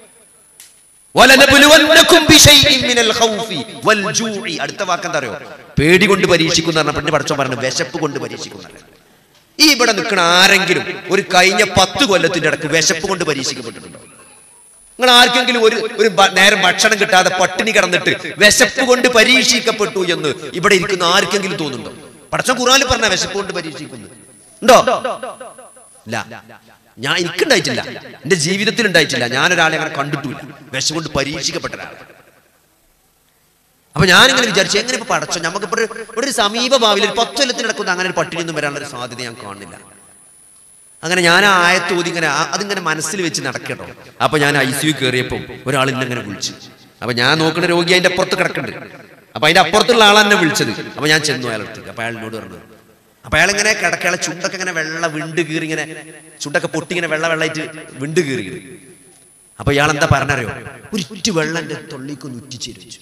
അടുത്ത വാക്കെന്താ അറിയോ, പേടി കൊണ്ട് പരീക്ഷിക്കുന്ന പറഞ്ഞ പടച്ചോൻ പറഞ്ഞു, വിശപ്പ് കൊണ്ട് പരീക്ഷിക്കുന്ന. ഈ ഇവിടെ നിൽക്കുന്ന ആരെങ്കിലും ഒരു കഴിഞ്ഞ 10 കൊല്ലത്തിന്റെ ഇടക്ക് വിശപ്പ് കൊണ്ട് പരീക്ഷിക്കപ്പെട്ടിട്ടുണ്ടോ? നിങ്ങൾ ആർക്കെങ്കിലും ഒരു നേരം ഭക്ഷണം കിട്ടാതെ പട്ടിണി കിടന്നിട്ട് വിശപ്പ് കൊണ്ട് പരീക്ഷിക്കപ്പെട്ടു എന്ന് ഇവിടെ ഇരിക്കുന്ന ആർക്കെങ്കിലും തോന്നുന്നുണ്ടോ? പടച്ചോൻ ഖുർആനിൽ പറഞ്ഞ വിശപ്പ് കൊണ്ട് പരീക്ഷിക്കുന്നു ഉണ്ടോ? ഇല്ല, എനിക്കുണ്ടായിട്ടില്ല, എന്റെ ജീവിതത്തിൽ ഉണ്ടായിട്ടില്ല. ഞാനൊരാളെ അങ്ങനെ കണ്ടിട്ടില്ല വിശപ്പ് കൊണ്ട് പരീക്ഷിക്കപ്പെട്ട ഒരാളെ. അപ്പൊ ഞാനിങ്ങനെ വിചാരിച്ചു, എങ്ങനെ ഇപ്പൊ പടച്ചോ നമുക്കിപ്പോ ഒരു സമീപ ഭാവിയിൽ ഒരു 10 കൊല്ലത്തിന് നടക്കുന്ന അങ്ങനെ ഒരു പട്ടിണിയൊന്നും വരാനുള്ള ഒരു സാധ്യത ഞാൻ കാണുന്നില്ല. അങ്ങനെ ഞാൻ ആ ആയത്ത് ഓതി ഇങ്ങനെ അതിങ്ങനെ മനസ്സിൽ വെച്ച് നടക്കട്ടോ. അപ്പൊ ഞാൻ ICU കയറിയപ്പോൾ ഒരാൾ ഇങ്ങനെ വിളിച്ചു. അപ്പൊ ഞാൻ നോക്കുന്ന രോഗി അതിന്റെ അപ്പുറത്ത് കിടക്കുന്നുണ്ട്. അപ്പൊ അതിന്റെ അപ്പുറത്തുള്ള ആളെന്നെ വിളിച്ചത്. അപ്പൊ ഞാൻ ചെന്നു അയാളെടുത്ത്. അപ്പൊ അയാളിനോട് പറഞ്ഞു. അപ്പൊ അയാളിങ്ങനെ കിടക്കയാളെ ചുണ്ടൊക്കെ ഇങ്ങനെ വെള്ള വിണ്ട് കീറി, ഇങ്ങനെ ചുണ്ടൊക്കെ പൊട്ടി ഇങ്ങനെ വെള്ളമായിട്ട് വിണ്ട് കീറി. അപ്പൊ ഇയാൾ എന്താ പറഞ്ഞറിയോ? ഒരിറ്റ് വെള്ളം എന്റെ തൊള്ളിക്കൊന്ന് ഉറ്റിച്ചേരിച്ചു.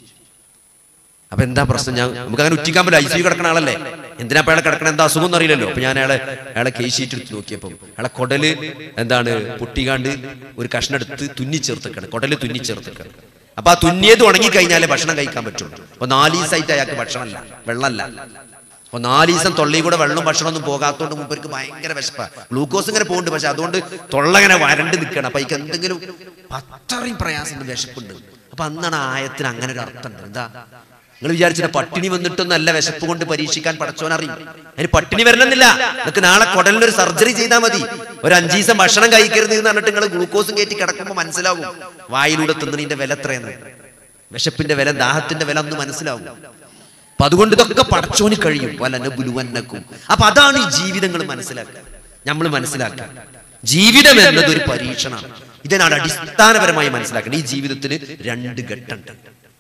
അപ്പൊ എന്താ പ്രശ്നം? നമുക്ക് അങ്ങനെ ഉറ്റിക്കാൻ പറ്റില്ല, ICU കിടക്കണ ആളല്ലേ, എന്തിനാ അയാളെ കിടക്കണ, എന്താ അസുഖം ഒന്നും അറിയില്ലല്ലോ. അപ്പൊ ഞാൻ അയാളെ കേസ് ഷീറ്റ് എടുത്ത് നോക്കിയപ്പോ അയാളെ കൊടല് പൊട്ടിക്കാണ്ട് ഒരു കഷ്ണം എടുത്ത് തുന്നിച്ചേർത്തേക്കാണ്, കൊടല് തുന്നിച്ചേർത്തേക്കാണ്. അപ്പൊ ആ തുന്നിയത് ഉണങ്ങി കഴിഞ്ഞാലേ ഭക്ഷണം കഴിക്കാൻ പറ്റുള്ളൂ. അപ്പൊ 4 ദിവസമായിട്ട് അയാൾക്ക് ഭക്ഷണമല്ല, വെള്ളമല്ല. അപ്പൊ 4 ദിവസം തൊള്ളി കൂടെ വെള്ളം ഭക്ഷണമൊന്നും പോകാത്തോണ്ട് മുമ്പർക്ക് ഭയങ്കര വിശപ്പാ. ഗ്ലൂക്കോസ് ഇങ്ങനെ പോകുന്നുണ്ട്, പക്ഷെ അതുകൊണ്ട് തൊള്ള ഇങ്ങനെ വരണ്ട് നിൽക്കണം. അപ്പൊ അതിക്ക് എന്തെങ്കിലും അത്രയും പ്രയാസമുണ്ട്, വിശപ്പുണ്ട്. അപ്പൊ അന്നാണ് ആയത്തിന് അങ്ങനെ ഒരു അർത്ഥമുണ്ട്. എന്താ നിങ്ങൾ വിചാരിച്ചിട്ട് പട്ടിണി വന്നിട്ടൊന്നല്ല വിശപ്പ് കൊണ്ട് പരീക്ഷിക്കാൻ പടച്ചോനറിയും. അതിന് പട്ടിണി വരണമെന്നില്ല. നിങ്ങൾക്ക് നാളെ കുടലിനൊരു സർജറി ചെയ്താൽ മതി. ഒരു 5 ദിവസം ഭക്ഷണം കഴിക്കരുത് എന്ന് പറഞ്ഞിട്ട് നിങ്ങൾ ഗ്ലൂക്കോസും കയറ്റി കിടക്കുമ്പോൾ മനസ്സിലാവും വായിലൂടെ തിന്നതിന്റെ വില എത്രയെന്ന്, വിശപ്പിന്റെ വില, ദാഹത്തിന്റെ വില ഒന്ന് മനസ്സിലാവും. അപ്പൊ അതുകൊണ്ട് ഇതൊക്കെ പടച്ചോന് കഴിയും. വലനബുലുവന്നക്കും. അപ്പൊ അതാണ് ഈ ജീവിതങ്ങൾ മനസ്സിലാക്കുക, നമ്മൾ മനസ്സിലാക്കുക. ജീവിതം എന്നത് ഒരു പരീക്ഷണമാണ്. ഇതിനാണ് അടിസ്ഥാനപരമായി മനസ്സിലാക്കുന്നത്. ഈ ജീവിതത്തിന് 2 ഘട്ടമുണ്ട്.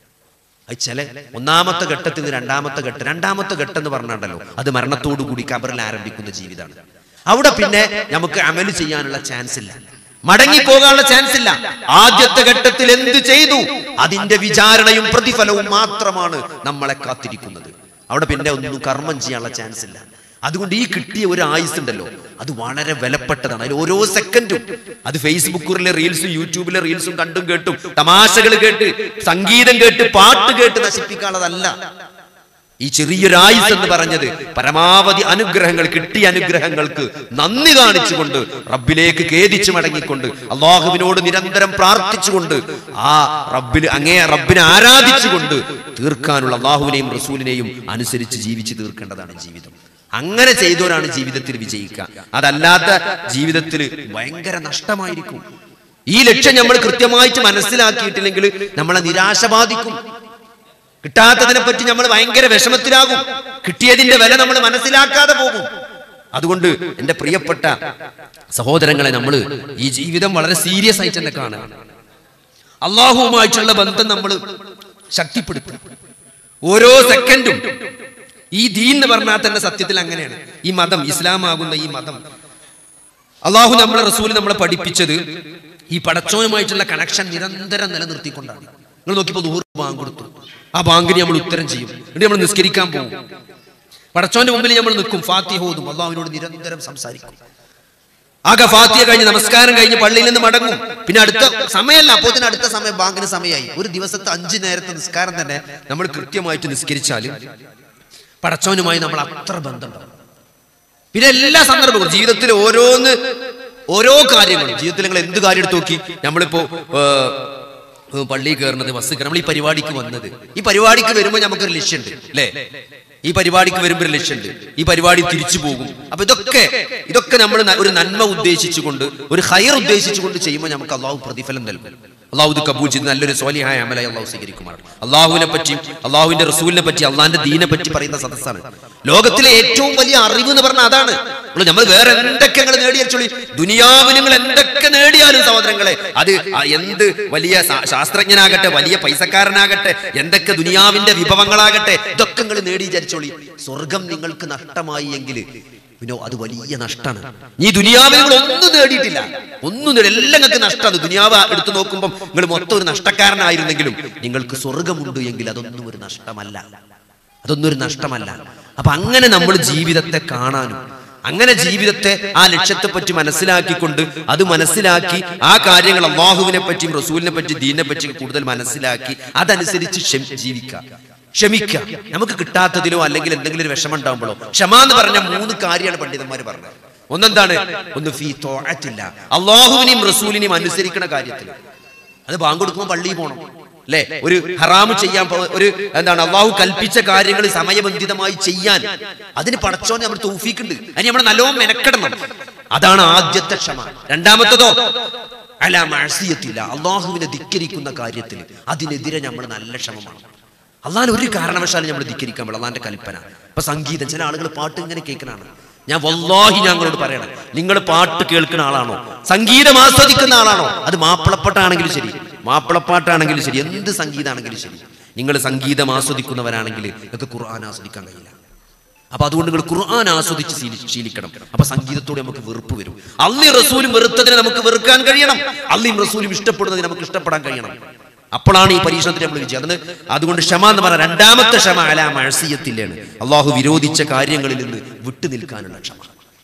ചില ഒന്നാമത്തെ ഘട്ടത്തിൽ നിന്ന് രണ്ടാമത്തെ ഘട്ടം എന്ന് പറഞ്ഞാണ്ടല്ലോ, അത് മരണത്തോടു കൂടി ഖബറിൽ ആരംഭിക്കുന്ന ജീവിതമാണ്. അവിടെ പിന്നെ നമുക്ക് അമല് ചെയ്യാനുള്ള ചാൻസ് ഇല്ല, മടങ്ങിപ്പോകാനുള്ള ചാൻസ് ഇല്ല. ആദ്യത്തെ ഘട്ടത്തിൽ എന്ത് ചെയ്തു അതിന്റെ വിചാരണയും പ്രതിഫലവും മാത്രമാണ് നമ്മളെ കാത്തിരിക്കുന്നത്. അവിടെ പിന്നെ ഒന്നും കർമ്മം ചെയ്യാനുള്ള ചാൻസ് ഇല്ല. അതുകൊണ്ട് ഈ കിട്ടിയ ഒരു ആയുസ് ഉണ്ടല്ലോ, അത് വളരെ വിലപ്പെട്ടതാണ്. അതിൽ ഓരോ സെക്കൻഡും, അത് ഫേസ്ബുക്കിലെ റീൽസും യൂട്യൂബിലെ റീൽസും കണ്ടും കേട്ടും തമാശകൾ കേട്ട് സംഗീതം കേട്ട് പാട്ട് കേട്ട് നശിപ്പിക്കാനുള്ളതല്ല. ഈ ചെറിയൊരു ആയുസ് എന്ന് പറഞ്ഞത് പരമാവധി അനുഗ്രഹങ്ങൾ, കിട്ടിയ അനുഗ്രഹങ്ങൾക്ക് നന്ദി കാണിച്ചുകൊണ്ട്, റബ്ബിലേക്ക് ഖേദിച്ചു മടങ്ങിക്കൊണ്ട്, അള്ളാഹുവിനോട് നിരന്തരം പ്രാർത്ഥിച്ചുകൊണ്ട്, ആ റബ്ബിനെ ആരാധിച്ചുകൊണ്ട് തീർക്കാനുള്ള, അള്ളാഹുവിനെയും റസൂലിനെയും അനുസരിച്ച് ജീവിച്ച് തീർക്കേണ്ടതാണ് ജീവിതം. അങ്ങനെ ചെയ്തവരാണ് ജീവിതത്തിൽ വിജയിക്കുക. അതല്ലാത്ത ജീവിതത്തിൽ ഭയങ്കര നഷ്ടമായിരിക്കും. ഈ ലക്ഷ്യം നമ്മൾ കൃത്യമായിട്ട് മനസ്സിലാക്കിയിട്ടില്ലെങ്കിൽ നമ്മളെ നിരാശ ബാധിക്കും. കിട്ടാത്തതിനെ പറ്റി നമ്മൾ ഭയങ്കര വിഷമത്തിലാകും. കിട്ടിയതിന്റെ വില നമ്മൾ മനസ്സിലാക്കാതെ പോകും. അതുകൊണ്ട് എന്റെ പ്രിയപ്പെട്ട സഹോദരങ്ങളെ, നമ്മൾ ഈ ജീവിതം വളരെ സീരിയസ് ആയിട്ട് തന്നെ കാണുക. അള്ളാഹുവുമായിട്ടുള്ള ബന്ധം നമ്മൾ ശക്തിപ്പെടുത്തും. ഓരോ സെക്കൻഡും ഈ ദീൻ എന്ന് പറഞ്ഞാൽ തന്നെ സത്യത്തിൽ അങ്ങനെയാണ്. ഈ മതം, ഇസ്ലാമാകുന്ന ഈ മതം, അള്ളാഹു നമ്മളെ റസൂൽ നമ്മളെ പഠിപ്പിച്ചത് ഈ പടച്ചോനുമായിട്ടുള്ള കണക്ഷൻ നിരന്തരം നിലനിർത്തിക്കൊണ്ടാണ്. നിങ്ങൾ നോക്കിയപ്പോൾ ദൂർ ബാങ്ക് കൊടുത്തു, ആ ബാങ്കിന് നമ്മൾ ഉത്തരം ചെയ്യും. എന്നിട്ട് നമ്മൾ നിസ്കരിക്കാൻ പോകും, പടച്ചോന്റെ മുമ്പിൽ നമ്മൾ നിൽക്കും, ഫാത്തിഹ ഓതും, അള്ളാഹുവിനോട് നിരന്തരം സംസാരിക്കും. ആകെ ഫാത്തിഹ കഴിഞ്ഞ് നമസ്കാരം കഴിഞ്ഞ് പള്ളിയിൽ നിന്ന് മടങ്ങും. പിന്നെ അടുത്ത സമയമല്ല, അപ്പോൾ തന്നെ അടുത്ത സമയം, ബാങ്കിന് സമയമായി. ഒരു ദിവസത്തെ 5 നേരത്തെ നിസ്കാരം തന്നെ നമ്മൾ കൃത്യമായിട്ട് നിസ്കരിച്ചാൽ പടച്ചോനുമായി നമ്മൾ അത്ര ബന്ധമുണ്ടാവും. പിന്നെ എല്ലാ സന്ദർഭങ്ങളും ജീവിതത്തിൽ ഓരോ കാര്യങ്ങളും, ജീവിതത്തിൽ നിങ്ങൾ എന്ത് കാര്യം എടുത്ത് നോക്കി, നമ്മളിപ്പോ പള്ളിയിൽ കയറുന്നത്, ബസ് കയറുന്നത്, നമ്മൾ ഈ പരിപാടിക്ക് വന്നത്, ഈ പരിപാടിക്ക് വരുമ്പോൾ നമുക്കൊരു ലക്ഷ്യമുണ്ട് അല്ലേ? ഈ പരിപാടിക്ക് വരുമ്പോൾ ഒരു ലക്ഷ്യമുണ്ട്, ഈ പരിപാടി തിരിച്ചു പോകും. അപ്പൊ ഇതൊക്കെ നമ്മൾ ഒരു നന്മ ഉദ്ദേശിച്ചുകൊണ്ട്, ഒരു ഖൈർ ഉദ്ദേശിച്ചുകൊണ്ട് ചെയ്യുമ്പോൾ നമുക്ക് അള്ളാഹു പ്രതിഫലം നൽകും. അള്ളാഹു ഇത് കബൂൽ ചെയ്ത് നല്ലൊരു സ്വാലിഹായ അമലായി അള്ളാഹു സ്വീകരിക്കുമാറാണ്. അള്ളാഹുവിനെ പറ്റി, അള്ളാഹുവിന്റെ റസൂലിനെ പറ്റി, അള്ളാഹിന്റെ ദീനെ പറ്റി പറയുന്ന സദസ്സാണ്. ലോകത്തിലെ ഏറ്റവും വലിയ അറിവ് എന്ന് പറഞ്ഞാൽ അതാണ്. നമ്മൾ വേറെ എന്തൊക്കെ നിങ്ങൾ നേടിയാൽ, ദുനിയാവിൽ നിങ്ങൾ എന്തൊക്കെ നേടിയാലും സഹോദരങ്ങളെ, അത് എന്ത് വലിയ ശാസ്ത്രജ്ഞനാകട്ടെ, വലിയ പൈസക്കാരനാകട്ടെ, എന്തൊക്കെ ദുനിയാവിന്റെ വിഭവങ്ങളാകട്ടെ, ഇതൊക്കെ നിങ്ങൾ നേടി വിചാരിച്ചോളി, സ്വർഗം നിങ്ങൾക്ക് നഷ്ടമായി എങ്കിൽ പിന്നെ അത് വലിയ നഷ്ടമാണ്. ഈ ദുനിയാവിൽ നിങ്ങൾ ഒന്നും നേടിയിട്ടില്ല, എല്ലാം നിങ്ങൾക്ക് നഷ്ടമാണ്. ദുനിയാവ് എടുത്തു നോക്കുമ്പോൾ നിങ്ങൾ മൊത്തം ഒരു നഷ്ടക്കാരനായിരുന്നെങ്കിലും നിങ്ങൾക്ക് സ്വർഗമുണ്ട് എങ്കിൽ അതൊന്നും ഒരു നഷ്ടമല്ല. അപ്പൊ അങ്ങനെ നമ്മൾ ജീവിതത്തെ കാണാനും, അങ്ങനെ ജീവിതത്തെ ആ ലക്ഷ്യത്തെ പറ്റി മനസ്സിലാക്കിക്കൊണ്ട്, അത് മനസ്സിലാക്കി ആ കാര്യങ്ങൾ അല്ലാഹുവിനെ പറ്റിയും റസൂലിനെ പറ്റി, ദീനിനെ പറ്റി കൂടുതൽ മനസ്സിലാക്കി അതനുസരിച്ച് ജീവിക്കുക, ക്ഷമിക്കുക. നമുക്ക് കിട്ടാത്തതിലോ അല്ലെങ്കിൽ എന്തെങ്കിലും ഒരു വിഷമം ഉണ്ടാകുമ്പോഴോ ക്ഷമ എന്ന് പറഞ്ഞ 3 കാര്യമാണ് പണ്ഡിതന്മാർ പറഞ്ഞത്. ഒന്നെന്താണ്? ഒന്ന് ഫീ ത്വാഅത്തില്ല, അല്ലാഹുവിനെയും റസൂലിനെയും അനുസരിക്കുന്ന കാര്യത്തിൽ. അത് ബാങ്ക് കൊടുക്കുമ്പോൾ പള്ളിയിൽ പോകണം അല്ലെ? ഒരു ഹറാമ് ചെയ്യാൻ, ഒരു അള്ളാഹു കൽപ്പിച്ച കാര്യങ്ങൾ സമയബന്ധിതമായി ചെയ്യാൻ, അതിന് പടച്ചോൻ നമ്മൾ തൗഫീഖ് ഉണ്ട്. അതിന് നമ്മൾ നല്ലോണം മെനക്കെടണം. അതാണ് ആദ്യത്തെ ക്ഷമ. രണ്ടാമത്തതോ അലാ മഅസിയത്തില്ല, അള്ളാഹുവിനെ ധിക്കരിക്കുന്ന കാര്യത്തിൽ അതിനെതിരെ നമ്മൾ നല്ല ക്ഷമമാണ്. അള്ളാഹ് ഒരു കാരണവശാലും നമ്മൾ ധിക്കരിക്കാൻ പാടില്ല, അള്ളാഹിന്റെ കൽപ്പന. ഇപ്പൊ സംഗീതം, ചില ആളുകൾ പാട്ട് ഇങ്ങനെ കേൾക്കണാണ്, ഞാൻ വല്ലാഹി ഞങ്ങളോട് പറയണം, നിങ്ങൾ പാട്ട് കേൾക്കുന്ന ആളാണോ, സംഗീതം ആസ്വദിക്കുന്ന ആളാണോ, അത് മാപ്പിളപ്പാട്ടാണെങ്കിലും ശരി, മാപ്പിളപ്പാട്ടാണെങ്കിലും ശരി, എന്ത് സംഗീതമാണെങ്കിലും ശരി, നിങ്ങൾ സംഗീതം ആസ്വദിക്കുന്നവരാണെങ്കിൽ നിങ്ങൾക്ക് ഖുർആൻ ആസ്വദിക്കാൻ കഴിയില്ല. അപ്പൊ അതുകൊണ്ട് നിങ്ങൾ ഖുർആൻ ആസ്വദിച്ച് ശീലിക്കണം. അപ്പൊ സംഗീതത്തോടെ നമുക്ക് വെറുപ്പ് വരും. അള്ളയും റസൂലും വെറുത്തതിനെ നമുക്ക് വെറുക്കാൻ കഴിയണം, അള്ളയും റസൂലും ഇഷ്ടപ്പെടുന്നതിന് നമുക്ക് ഇഷ്ടപ്പെടാൻ കഴിയണം. അപ്പോഴാണ് ഈ പരീക്ഷണത്തിന് നമ്മൾ വിജയം. അതുകൊണ്ട് ക്ഷമ എന്ന് പറഞ്ഞാൽ രണ്ടാമത്തെ ക്ഷമ അലാ മഅസിയത്തിലാണ്, അള്ളാഹു വിരോധിച്ച കാര്യങ്ങളിൽ നിന്ന് വിട്ടു നിൽക്കാനുള്ള ക്ഷമ.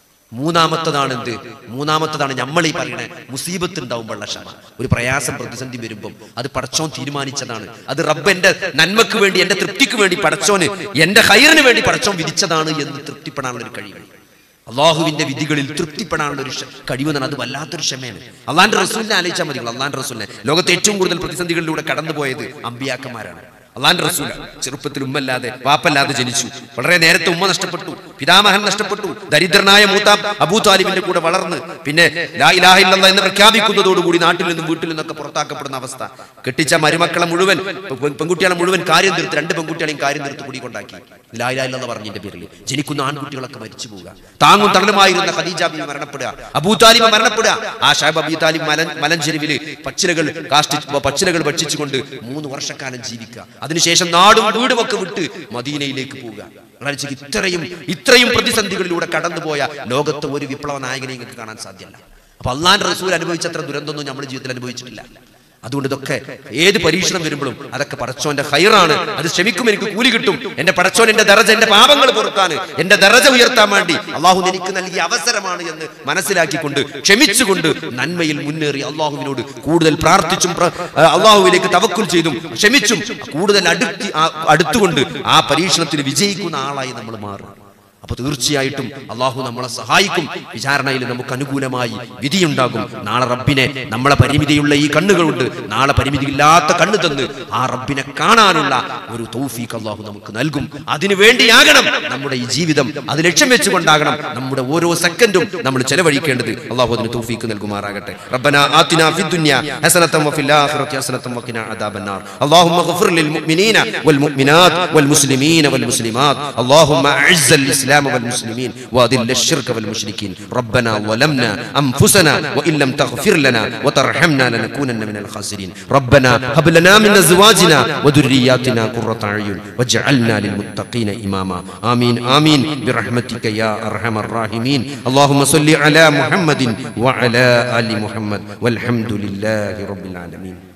മൂന്നാമത്തതാണ് നമ്മൾ ഈ പറയുന്ന മുസീബത്ത് ഉണ്ടാവുമ്പോഴുള്ള ക്ഷമ. ഒരു പ്രയാസം പ്രതിസന്ധി വരുമ്പം അത് പടച്ചോൻ തീരുമാനിച്ചതാണ്, അത് റബ്ബ് എന്റെ നന്മക്ക് വേണ്ടി, എന്റെ തൃപ്തിക്ക് വേണ്ടി പടച്ചോന്, എന്റെ ഖൈറിന് വേണ്ടി പടച്ചോൻ വിധിച്ചതാണ് എന്ന് തൃപ്തിപ്പെടാനുള്ള ഒരു കഴിവ്. അള്ളാഹുവിന്റെ വിധികളിൽ തൃപ്തിപ്പെടാനുള്ള ഒരു കഴിവ് എന്നാണ്. അത് വല്ലാത്തൊരു ക്ഷമയാണ്. അള്ളാന്റെ റസൂലിനെ ആലോചിച്ചാൽ മതി. അള്ളാന്റെ റസൂലിനെ ലോകത്തെ ഏറ്റവും കൂടുതൽ പ്രതിസന്ധികളിലൂടെ കടന്നുപോയത് അമ്പിയാക്കന്മാരാണ്. അള്ളാന്റെ റസൂൽ ചെറുപ്പത്തിൽ ഉമ്മല്ലാതെ വാപ്പല്ലാതെ ജനിച്ചു. വളരെ നേരത്തെ ഉമ്മ നഷ്ടപ്പെട്ടു, പിതാമഹൻ നഷ്ടപ്പെട്ടു, ദരിദ്രനായ മൂത്ത അബൂ താലിബിന്റെ കൂടെ വളർന്ന് പിന്നെ ലാ ഇലാഹ ഇല്ലല്ലാഹ് എന്ന് പ്രഖ്യാപിക്കുന്നതോടുകൂടി നാട്ടിൽ നിന്നും വീട്ടിൽ നിന്നൊക്കെ പുറത്താക്കപ്പെടുന്ന അവസ്ഥ. കെട്ടിച്ച മരുമക്കളെ മുഴുവൻ, പെൺകുട്ടികളെ മുഴുവൻ കാര്യം തീർത്ത്, 2 പെൺകുട്ടികളെയും കാര്യം തീർത്ത് കൂടി കൊണ്ടാക്കി. ലാ ഇലാഹ ഇല്ലല്ലാഹ് പറഞ്ഞതിന്റെ പേരിൽ ജനിക്കുന്ന ആൺകുട്ടികളൊക്കെ മരിച്ചു പോവുക. താങ്ങും തണലുമായിരുന്ന ഖദീജ ബീവി മരണപ്പെടുക, അബൂ താലിബ് മരണപ്പെടുക. ആ ഷൈബ് അബൂ താലിബ് മലഞ്ചെരുവിൽ പച്ചിലകൾ ഭക്ഷിച്ചുകൊണ്ട് 3 വർഷക്കാലം ജീവിക്കുക. അതിനുശേഷം നാടും വീടും ഒക്കെ വിട്ട് മദീനയിലേക്ക് പോവുക. ഇത്രയും പ്രതിസന്ധികളിലൂടെ കടന്നുപോയ ലോകത്തെ ഒരു വിപ്ലവ നായകനെ നിങ്ങൾക്ക് കാണാൻ സാധ്യമല്ല. അപ്പൊ അള്ളാന്റെ റസൂൽ അനുഭവിച്ചത്ര ദുരന്തമൊന്നും നമ്മുടെ ജീവിതത്തിൽ അനുഭവിച്ചിട്ടില്ല. അതുകൊണ്ട് ഇതൊക്കെ ഏത് പരീക്ഷണം വരുമ്പോഴും അതൊക്കെ പടച്ചോന്റെ ഖൈറാണ്, അത് ക്ഷമിക്കും, എനിക്ക് കൂലി കിട്ടും. എന്റെ പടച്ചോൻ എന്റെ ദറജ, എന്റെ പാപങ്ങൾ പൊറുക്കാൻ, എന്റെ ദറജ ഉയർത്താൻ വേണ്ടി അള്ളാഹു എനിക്ക് നൽകിയ അവസരമാണ് എന്ന് മനസ്സിലാക്കിക്കൊണ്ട് ക്ഷമിച്ചുകൊണ്ട് നന്മയിൽ മുന്നേറി അള്ളാഹുവിനോട് കൂടുതൽ പ്രാർത്ഥിച്ചും അള്ളാഹുവിലേക്ക് തവക്കുൽ ചെയ്തും ക്ഷമിച്ചും കൂടുതൽ അടുത്തുകൊണ്ട് ആ പരീക്ഷണത്തിൽ വിജയിക്കുന്ന ആളായി നമ്മൾ മാറും. അപ്പൊ തീർച്ചയായിട്ടും അള്ളാഹു നമ്മളെ സഹായിക്കും. വിചാരണയിൽ നമുക്ക് അനുകൂലമായി വിധിയുണ്ടാകും. നാളെ റബ്ബിനെ, നമ്മളെ പരിമിതിയുള്ള ഈ കണ്ണുകളുണ്ട്, നാളെ പരിമിതിയില്ലാത്ത കണ്ണ് തന്ന് ആ റബ്ബിനെ കാണാനുള്ള ഒരു തൗഫീഖ് അള്ളാഹു നമുക്ക് നൽകും. അതിനു വേണ്ടിയാകണം നമ്മുടെ ഈ ജീവിതം, അത് ലക്ഷ്യം വെച്ചുകൊണ്ടാകണം നമ്മുടെ ഓരോ സെക്കൻഡും നമ്മൾ ചെലവഴിക്കേണ്ടത്. അള്ളാഹു അതിന് തൗഫീഖ് നൽകുമാറാകട്ടെ. റബ്ബനാ ആതിനാ ഫിദ്ദുനിയ ഹസനതൻ വഫിൽ ആഖിറതി ഹസനതൻ വഖിനാ അദാബന്നാർ. അല്ലാഹുമ്മ ഗ്ഫിർ ലിൽ മുഅ്മിനീന വൽ മുഅ്മിനാത്ത് വൽ മുസ്ലിമീന വൽ മുസ്ലിമാത്ത്. അല്ലാഹുമ്മ അഇസ്സൽ ഇസ്ലാം والمسلمين وأذل الشرك والمشركين. ربنا ظلمنا أنفسنا وإن لم تغفر لنا وترحمنا لنكونن من الخاسرين. ربنا هب لنا من أزواجنا وذرياتنا قرة أعين واجعلنا للمتقين إماما. آمين آمين برحمتك يا أرحم الراحمين. اللهم صل على محمد وعلى آل محمد والحمد لله رب العالمين.